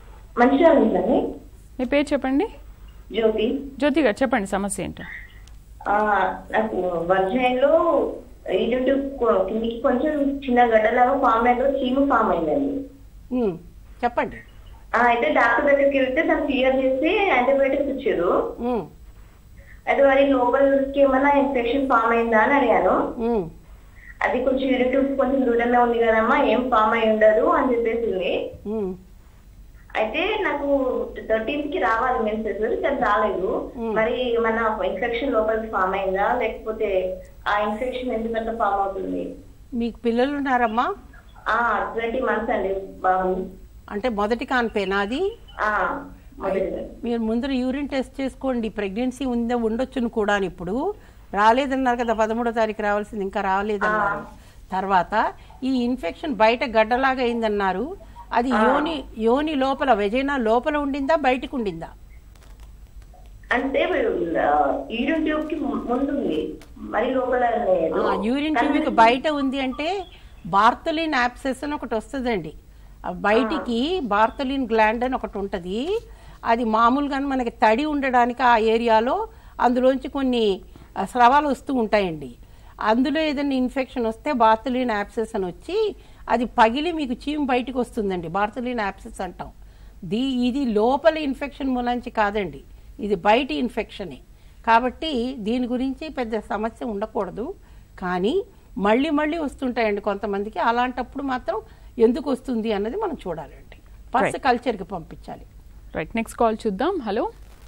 మీ పేరు చెప్పండి. జ్యోతి. జ్యోతి గారు చెప్పండి, సమస్య ఏంటో. నాకు వర్జైన్లో కిందికి కొంచెం చిన్న గడ్డలాగా ఫామ్ అయ్యో చీము ఫామ్ అయిందండి. చెప్పండి. అయితే డాక్టర్ దగ్గరికి వెళ్తే దాన్ని క్లియర్ చేసి యాంటీబయాటిక్స్ ఇచ్చారు. అయితే మరి లోపలికి ఏమన్నా ఇన్ఫెక్షన్ ఫామ్ అయిందా అని అడిగాను. అది కొంచెం యూరిన్ కొంచెం దూరంగా ఉంది కదమ్మా, ఏం ఫామ్ అయి ఉండదు అని చెప్పేసింది. అయితే నాకు థర్టీన్త్ కి రావాలి మెన్సెస్, కానీ రాలేదు. మరి మన ఇన్ఫెక్షన్ లోపలికి ఫామ్ అయిందా, లేకపోతే ఆ ఇన్ఫెక్షన్ ఎందుకంటే ఫామ్ అవుతుంది? మీకు పిల్లలు ఉన్నారమ్మా? ట్వంటీ మంత్స్ అండి బాబు. అంటే మొదటి కాన్పేనా అది? మీరు ముందర యూరిన్ టెస్ట్ చేసుకోండి, ప్రెగ్నెన్సీ ఉందా ఉండొచ్చును కూడా. ఇప్పుడు రాలేదన్నారు కదా, పదమూడో తారీఖు రావాల్సింది, ఇంకా రాలేదన్నారు. తర్వాత ఈ ఇన్ఫెక్షన్ బయట గడ్డలాగా అయిందన్నారు, అది యోని యోని లోపల వెజైనా లోపల ఉండిందా బయటకు ఉండిందా? అంటే యూరిన్ ట్యూబ్ కి ముందు మరి లోపల యూరిన్ ట్యూబ్ బయట ఉంది అంటే బార్తలిన్ యాబ్సెస్ అని ఒకటి వస్తుందండి. బయటికి బార్తలిన్ గ్లాండ్ అని ఒకటి ఉంటది, అది మామూలుగా మనకి తడి ఉండడానికి ఆ ఏరియాలో అందులోంచి కొన్ని స్రవాలు వస్తూ ఉంటాయండి. అందులో ఏదైనా ఇన్ఫెక్షన్ వస్తే బార్తలిన్ యాబ్సెస్ అని వచ్చి అది పగిలి మీకు చీము బయటకు వస్తుందండి. బార్తలిన్ యాబ్సెస్ అంటాం. దీ ఇది లోపల ఇన్ఫెక్షన్ మూలంచి కాదండి, ఇది బయట ఇన్ఫెక్షనే. కాబట్టి దీని గురించి పెద్ద సమస్య ఉండకూడదు. కానీ మళ్ళీ మళ్ళీ వస్తుంటాయండి కొంతమందికి. అలాంటప్పుడు మాత్రం ఎందుకు వస్తుంది అన్నది మనం చూడాలండి. ఫస్ట్ కల్చర్కి పంపించాలి. రైట్, నెక్స్ట్ కాల్ చూద్దాం. హలో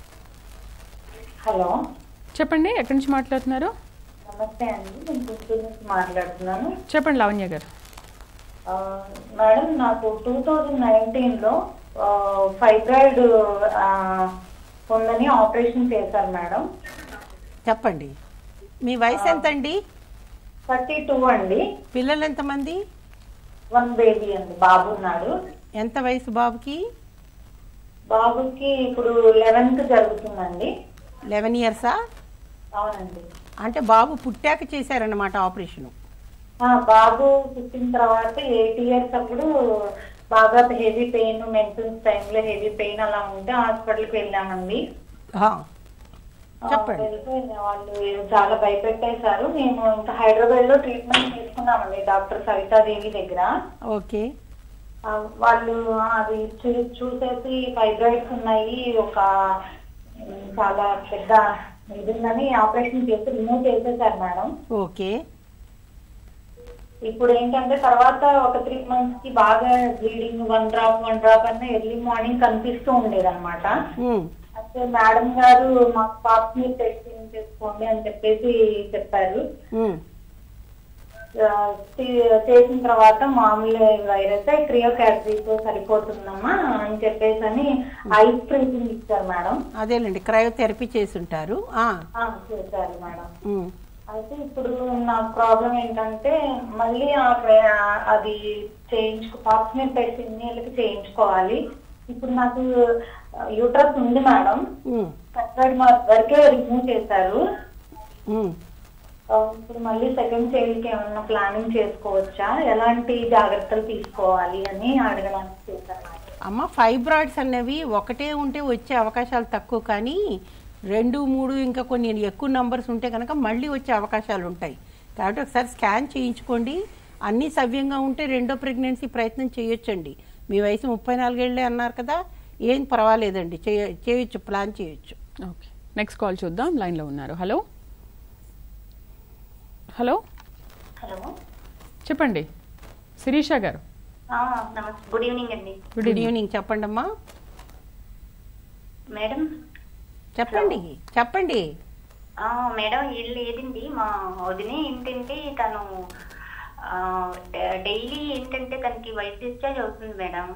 హలో చెప్పండి, ఎక్కడి నుంచి మాట్లాడుతున్నారు? నమస్తే అండి, నేను గుంటూరు నుంచి మాట్లాడుతున్నాను. చెప్పండి లావణ్య గారు. మేడం, నాకు టూ థౌజండ్ నైన్టీన్ లో ఫైబ్రాయిడ్ ఉందని ఆపరేషన్ చేశారు మేడం. చెప్పండి, మీ వయసు ఎంత అండి? థర్టీ టూ అండి. పిల్లలు ఎంతమంది? వన్ బేబీ అండి, బాబు ఉన్నాడు. ఎంత వయసు బాబుకి? బాబుకి ఇప్పుడు లెవెన్త్ జరుగుతుందండి. లెవెన్ ఇయర్సా? అవునండి. అంటే బాబు పుట్టాక చేశారన్నమాట ఆపరేషన్? బాబు పుట్టిన తర్వాత ఎయిట్ ఇయర్స్ అప్పుడు బాగా హెవీ పెయిన్, మెన్సెన్స్ టైంలో హెవీ పెయిన్ అలా ఉంటే హాస్పిటల్కి వెళ్ళామండి. వెళ్ళిపోయింది, వాళ్ళు చాలా భయపెట్టేశారు. మేము ఇంకా హైదరాబాద్ లో ట్రీట్మెంట్ తీసుకున్నామండి డాక్టర్ సవితాదేవి దగ్గర. ఓకే. వాళ్ళు అది చూసేసి ఫైబ్రాయిడ్స్ ఉన్నాయి, ఒక చాలా పెద్ద ఇది ఉందని ఆపరేషన్ చేసి రిమూవ్ చేసేసారు మేడం. ఓకే. ఇప్పుడు ఏంటంటే తర్వాత ఒక త్రీ మంత్స్ కి బాగా bleeding, one drop one drop అన్న ఎర్లీ మార్నింగ్ కనిపిస్తూ ఉండేది అనమాట. అయితే మేడం గారు మాకు పాప్ని టెస్టింగ్ చేసుకోండి అని చెప్పేసి చెప్పారు. చేసిన తర్వాత మామూలు వైరస్ క్రియోకాట్రీతో సరిపోతుందమ్మా అని చెప్పేసి అని ఐస్ ట్రీట్మెంట్ ఇచ్చారు మేడం. అదేలేండి, క్రయోథెరపీ చేసి ఉంటారు. చేశారు మేడం. అయితే ఇప్పుడు నా ప్రాబ్లం ఏంటంటే మళ్ళీ అది చేయించుకో పాప్స్ని పెట్టి ఇన్నేళ్ళకి చేయించుకోవాలి. ఇప్పుడు నాకు యూట్రస్ ఉంది మేడం, ఫైబ్రాయిడ్ వరకే రిమూవ్ చేశారు. ఇప్పుడు మళ్ళీ సెకండ్ చైల్డ్ కి ఏమన్నా ప్లానింగ్ చేసుకోవచ్చా, ఎలాంటి జాగ్రత్తలు తీసుకోవాలి అని అడగడానికి చేశాను. అమ్మ, ఫైబ్రాయిడ్స్ అనేవి ఒకటే ఉంటే వచ్చే అవకాశాలు తక్కువ, కానీ రెండు మూడు ఇంకా కొన్ని ఎక్కువ నంబర్స్ ఉంటే కనుక మళ్ళీ వచ్చే అవకాశాలు ఉంటాయి. కాబట్టి ఒకసారి స్కాన్ చేయించుకోండి. అన్నీ సవ్యంగా ఉంటే రెండో ప్రెగ్నెన్సీ ప్రయత్నం చేయొచ్చండి. మీ వయసు ముప్పై నాలుగేళ్లే అన్నారు కదా, ఏం పర్వాలేదండి, చేయొచ్చు, ప్లాన్ చేయొచ్చు. ఓకే, నెక్స్ట్ కాల్ చూద్దాం. లైన్లో ఉన్నారు. హలో హలో హలో చెప్పండి, శిరీష గారు. గుడ్ ఈవినింగ్ అండి. గుడ్ ఈవినింగ్, చెప్పండి అమ్మా. మేడం చెప్పండి చెప్పండి. మేడం ఏం లేదండి, మా వదినే ఏంటంటే తను డైలీ ఏంటంటే తనకి వైట్ డిశ్చార్జ్ అవుతుంది మేడం.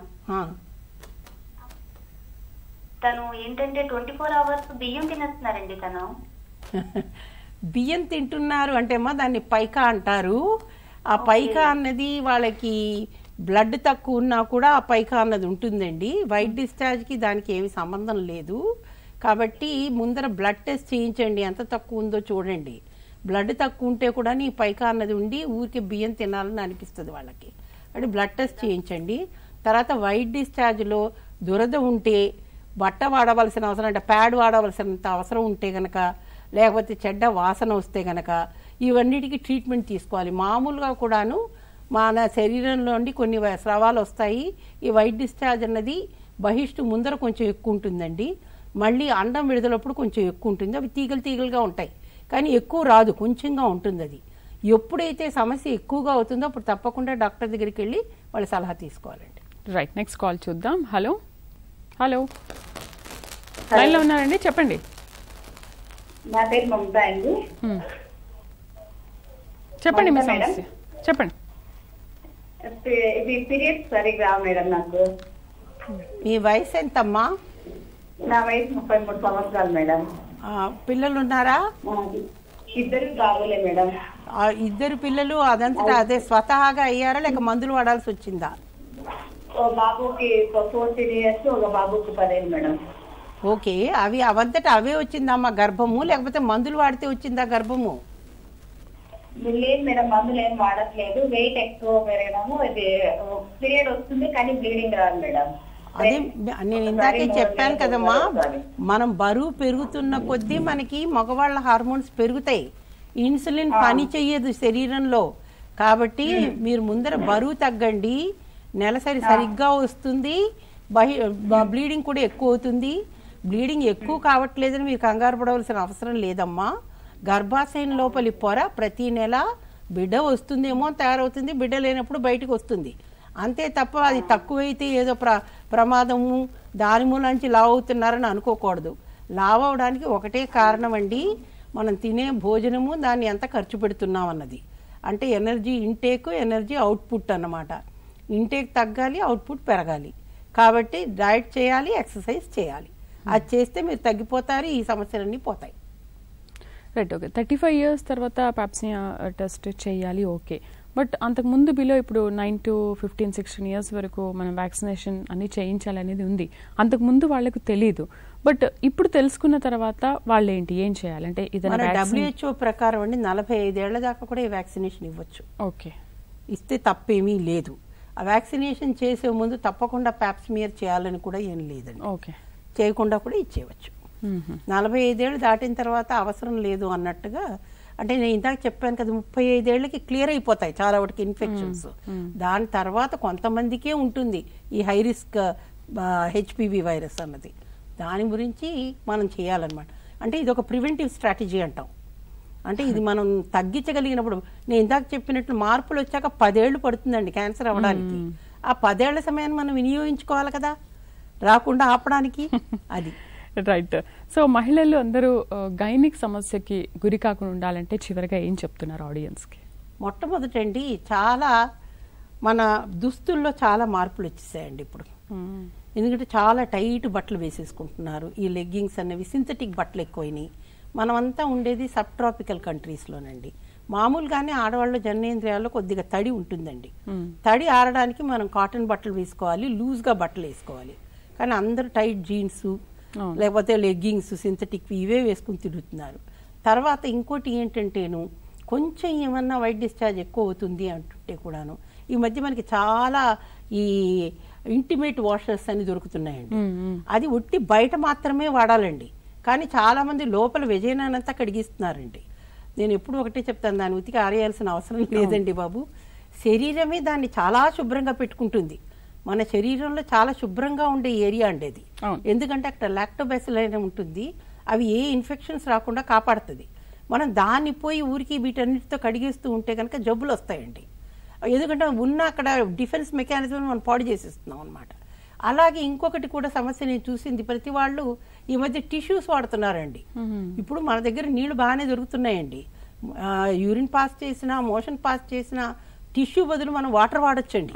తను ఏంటంటే ట్వంటీ ఫోర్ అవర్స్ బియ్యం తినేస్తున్నారండి. తను బియ్యం తింటున్నారు అంటే అమ్మా దాన్ని పైకా అంటారు. ఆ పైకా అన్నది వాళ్ళకి బ్లడ్ తక్కువ ఉన్నా కూడా ఆ పైకా అన్నది ఉంటుందండి. వైట్ డిశ్చార్జ్కి దానికి ఏమి సంబంధం లేదు. కాబట్టి ముందర బ్లడ్ టెస్ట్ చేయించండి, ఎంత తక్కువ ఉందో చూడండి. బ్లడ్ తక్కువ ఉంటే కూడా నీ పైకా అన్నది ఉండి ఊరికి బియ్యం తినాలని అనిపిస్తుంది వాళ్ళకి. అంటే బ్లడ్ టెస్ట్ చేయించండి. తర్వాత వైట్ డిశ్చార్జ్లో దురద ఉంటే బట్ట వాడవలసిన అవసరం అంటే ప్యాడ్ వాడవలసినంత అవసరం ఉంటే కనుక, లేకపోతే చెడ్డ వాసన వస్తే కనుక ఇవన్నిటికీ ట్రీట్మెంట్ తీసుకోవాలి. మామూలుగా కూడాను మన శరీరంలో నుండి కొన్ని స్రవాలు వస్తాయి. ఈ వైట్ డిశ్చార్జ్ అన్నది బహిష్టు ముందర కొంచెం ఎక్కువ ఉంటుందండి, మళ్ళీ అండం విడుదలప్పుడు కొంచెం ఎక్కువ ఉంటుంది. అవి తీగలు తీగలుగా ఉంటాయి, కానీ ఎక్కువ రాదు, కొంచెంగా ఉంటుంది. అది ఎప్పుడైతే సమస్య ఎక్కువగా అవుతుందో అప్పుడు తప్పకుండా డాక్టర్ దగ్గరికి వెళ్ళి వాళ్ళ సలహా తీసుకోవాలండి. రైట్, నెక్స్ట్ కాల్ చూద్దాం. హలో హలో లైన్లో ఉన్నారండి, చెప్పండి. నా పేరు మమతా అండి. చెప్పండి మీ సమస్య చెప్పండి. ఇది పీరియడ్స్ సరిగ్గా రావు మేడం నాకు. మీ వయసు ఎంతమ్మా? నా వయసు ముప్పై మూడు సంవత్సరాలు మేడం. పిల్లలు ఉన్నారా? ఇద్దరు బాబులే మేడం. ఇద్దరు పిల్లలు అదంతటా అదే స్వతహాగా అయ్యారా లేక మందులు వాడాల్సి వచ్చిందా? ఓ బాబుకి ఫోర్టీన్ ఇయర్స్, ఒక బాబుకి పదేళ్ళు మేడం. ఓకే, అవి అవంతటా అవే వచ్చిందమ్మా గర్భము, లేకపోతే మందులు వాడితే వచ్చిందా గర్భము? లేదు మేడం, మందులు ఏం వాడట్లేదు. వెయిట్ ఎక్కువ పెరగడము, ఇది పీరియడ్ వస్తుంది కానీ బ్లీడింగ్ రాదు మేడం. అదే నేను ఇందాకే చెప్పాను కదమ్మా, మనం బరువు పెరుగుతున్న కొద్దీ మనకి మగవాళ్ళ హార్మోన్స్ పెరుగుతాయి, ఇన్సులిన్ పని చెయ్యదు శరీరంలో. కాబట్టి మీరు ముందర బరువు తగ్గండి, నెలసరి సరిగ్గా వస్తుంది, బహి బ్లీడింగ్ కూడా ఎక్కువ అవుతుంది. బ్లీడింగ్ ఎక్కువ కావట్లేదని మీరు కంగారు పడవలసిన అవసరం లేదమ్మా. గర్భాశయం లోపలి పొర ప్రతి నెల బిడ్డ వస్తుందేమో తయారవుతుంది, బిడ్డ లేనప్పుడు బయటకు వస్తుంది, అంతే తప్ప అది తక్కువైతే ఏదో ప్ర ప్రమాదము దాని మూలంచి లావు అవుతున్నారని అనుకోకూడదు. లావు అవడానికి ఒకటే కారణం అండి, మనం తినే భోజనము దాన్ని ఎంత ఖర్చు పెడుతున్నాం అన్నది. అంటే ఎనర్జీ ఇంటేక్, ఎనర్జీ అవుట్పుట్ అన్నమాట. ఇంటేక్ తగ్గాలి, అవుట్పుట్ పెరగాలి. కాబట్టి డైట్ చేయాలి, ఎక్సర్సైజ్ చేయాలి. అది చేస్తే మీరు తగ్గిపోతారు, ఈ సమస్యలన్నీ పోతాయి. Right. Okay, thirty five years తర్వాత పాప్సియా టెస్ట్ చేయాలి, ఓకే. బట్ అంతకుముందు బిలో ఇప్పుడు nine to fifteen sixteen years వరకు మనం వ్యాక్సినేషన్ అన్ని చేయించాలనేది ఉంది. అంతకుముందు వాళ్ళకు తెలియదు, బట్ ఇప్పుడు తెలుసుకున్న తర్వాత వాళ్ళు ఏంటి ఏం చేయాలంటే డబ్ల్యూహెచ్ఓ ప్రకారం అండి నలభై ఐదేళ్ల దాకా కూడా ఈ వ్యాక్సినేషన్ ఇవ్వచ్చు. ఓకే, ఇస్తే తప్పేమీ లేదు. ఆ వ్యాక్సినేషన్ చేసే ముందు తప్పకుండా ప్యాప్స్మియర్ చేయాలని కూడా ఏం లేదండి. ఓకే, చేయకుండా కూడా ఇచ్చేయవచ్చు. నలభై ఐదేళ్ళు దాటిన తర్వాత అవసరం లేదు అన్నట్టుగా, అంటే నేను ఇందాక చెప్పాను కదా, ముప్పై ఐదేళ్లకి క్లియర్ అయిపోతాయి చాలా వాటికి ఇన్ఫెక్షన్స్. దాని తర్వాత కొంతమందికే ఉంటుంది ఈ హై రిస్క్ హెచ్పివి వైరస్ అన్నది. దాని గురించి మనం చేయాలన్నమాట. అంటే ఇది ఒక ప్రివెంటివ్ స్ట్రాటజీ అంటాం. అంటే ఇది మనం తగ్గించగలిగినప్పుడు, నేను ఇందాక చెప్పినట్లు మార్పులు వచ్చాక పదేళ్లు పడుతుందండి క్యాన్సర్ అవ్వడానికి. ఆ పదేళ్ల సమయాన్ని మనం వినియోగించుకోవాలి కదా రాకుండా ఆపడానికి. అది రైట్. సో మహిళలు అందరూ గైనిక్ సమస్యకి గురి కాకుండా ఉండాలంటే చివరిగా ఏం చెప్తున్నారు ఆడియన్స్కి? మొట్టమొదటండి, చాలా మన దుస్తుల్లో చాలా మార్పులు వచ్చేసాయండి ఇప్పుడు. ఎందుకంటే చాలా టైట్ బట్టలు వేసేసుకుంటున్నారు. ఈ లెగ్గింగ్స్ అనేవి సింథటిక్ బట్టలు ఎక్కువైనాయి. మనమంతా ఉండేది సబ్ ట్రాపికల్ కంట్రీస్లోనండి. మామూలుగానే ఆడవాళ్ళ జననేంద్రియాల్లో కొద్దిగా తడి ఉంటుందండి. తడి ఆరడానికి మనం కాటన్ బట్టలు వేసుకోవాలి, లూజ్గా బట్టలు వేసుకోవాలి. కానీ అందరూ టైట్ జీన్స్ లేకపోతే లెగ్గింగ్స్ సింథటిక్ ఇవే వేసుకుని తిరుగుతున్నారు. తర్వాత ఇంకోటి ఏంటంటేను, కొంచెం ఏమన్నా వైట్ డిశ్చార్జ్ ఎక్కువ అవుతుంది అంటుంటే కూడాను ఈ మధ్య మనకి చాలా ఈ ఇంటిమేట్ వాషర్స్ అని దొరుకుతున్నాయండి. అది ఒట్టి బయట మాత్రమే వాడాలండి, కానీ చాలా మంది లోపల వెజైనానంతా కడిగిస్తున్నారండి. నేను ఎప్పుడు ఒకటే చెప్తాను, దాన్ని ఉతికి ఆరేయాల్సిన అవసరం లేదండి బాబు. శరీరమే దాన్ని చాలా శుభ్రంగా పెట్టుకుంటుంది. మన శరీరంలో చాలా శుభ్రంగా ఉండే ఏరియా అండి అది. ఎందుకంటే అక్కడ లాక్టోబాసిల్లస్ ఉంటుంది, అవి ఏ ఇన్ఫెక్షన్స్ రాకుండా కాపాడుతుంది. మనం దాన్ని పోయి ఊరికి వీటన్నిటితో కడిగేస్తూ ఉంటే కనుక జబ్బులు వస్తాయండి. ఎందుకంటే ఉన్న అక్కడ డిఫెన్స్ మెకానిజం మనం పాడు చేసేస్తున్నాం అనమాట. అలాగే ఇంకొకటి కూడా సమస్య నేను చూసింది, ప్రతి వాళ్ళు ఈ మధ్య టిష్యూస్ వాడుతున్నారండి. ఇప్పుడు మన దగ్గర నీళ్లు బాగానే దొరుకుతున్నాయండి. యూరిన్ పాస్ చేసినా మోషన్ పాస్ చేసినా టిష్యూ బదులు మనం వాటర్ వాడొచ్చండి.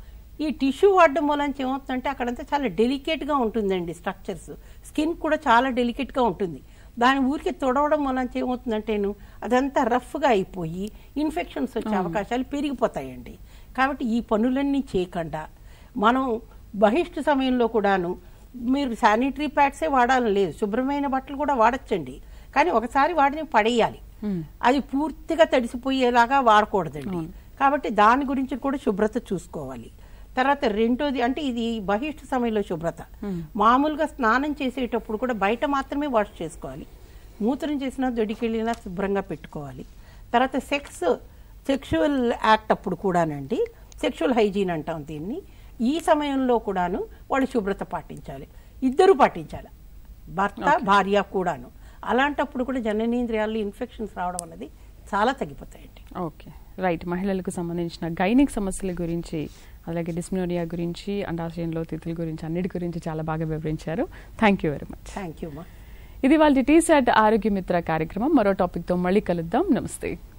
ఈ టిష్యూ వాడడం మూలంచి ఏమవుతుందంటే అక్కడంతా చాలా డెలికేట్గా ఉంటుందండి స్ట్రక్చర్స్, స్కిన్ కూడా చాలా డెలికేట్గా ఉంటుంది. దాని ఊరికి తొడవడం మూలంచి ఏమవుతుందంటేను అదంతా రఫ్గా అయిపోయి ఇన్ఫెక్షన్స్ వచ్చే అవకాశాలు పెరిగిపోతాయండి. కాబట్టి ఈ పనులన్నీ చేయకుండా మనం బహిష్టు సమయంలో కూడాను మీరు శానిటరీ ప్యాడ్సే వాడాలని లేదు, శుభ్రమైన బట్టలు కూడా వాడచ్చండి. కానీ ఒకసారి వాడిని పడేయాలి, అది పూర్తిగా తడిసిపోయేలాగా వాడకూడదండి. కాబట్టి దాని గురించి కూడా శుభ్రత చూసుకోవాలి. తర్వాత రెండోది అంటే ఇది బహిష్టు సమయంలో శుభ్రత. మామూలుగా స్నానం చేసేటప్పుడు కూడా బయట మాత్రమే వాష్ చేసుకోవాలి. మూత్రం చేసినా దొడికెళ్ళినా శుభ్రంగా పెట్టుకోవాలి. తర్వాత సెక్స్ సెక్షువల్ యాక్ట్ అప్పుడు కూడానండి, సెక్షువల్ హైజీన్ అంటాం దీన్ని. ఈ సమయంలో కూడాను వాళ్ళు శుభ్రత పాటించాలి, ఇద్దరు పాటించాలి, భర్త భార్య కూడాను. అలాంటప్పుడు కూడా జననేంద్రియాల్లో ఇన్ఫెక్షన్స్ రావడం అనేది చాలా తగ్గిపోతాయండి. Okay, right. మహిళలకు సంబంధించిన గైనిక్ సమస్యల గురించి, అలాగే డిస్మెనోరియా గురించి, అండాశయంలో తిథుల గురించి, అన్నిటి గురించి చాలా బాగా వివరించారు. Thank you very much. Thank you మా. ఇది వాళ్ళ టీసాట్ ఆరోగ్య మిత్ర కార్యక్రమం. మరో టాపిక్తో మళ్ళీ కలుద్దాం. నమస్తే.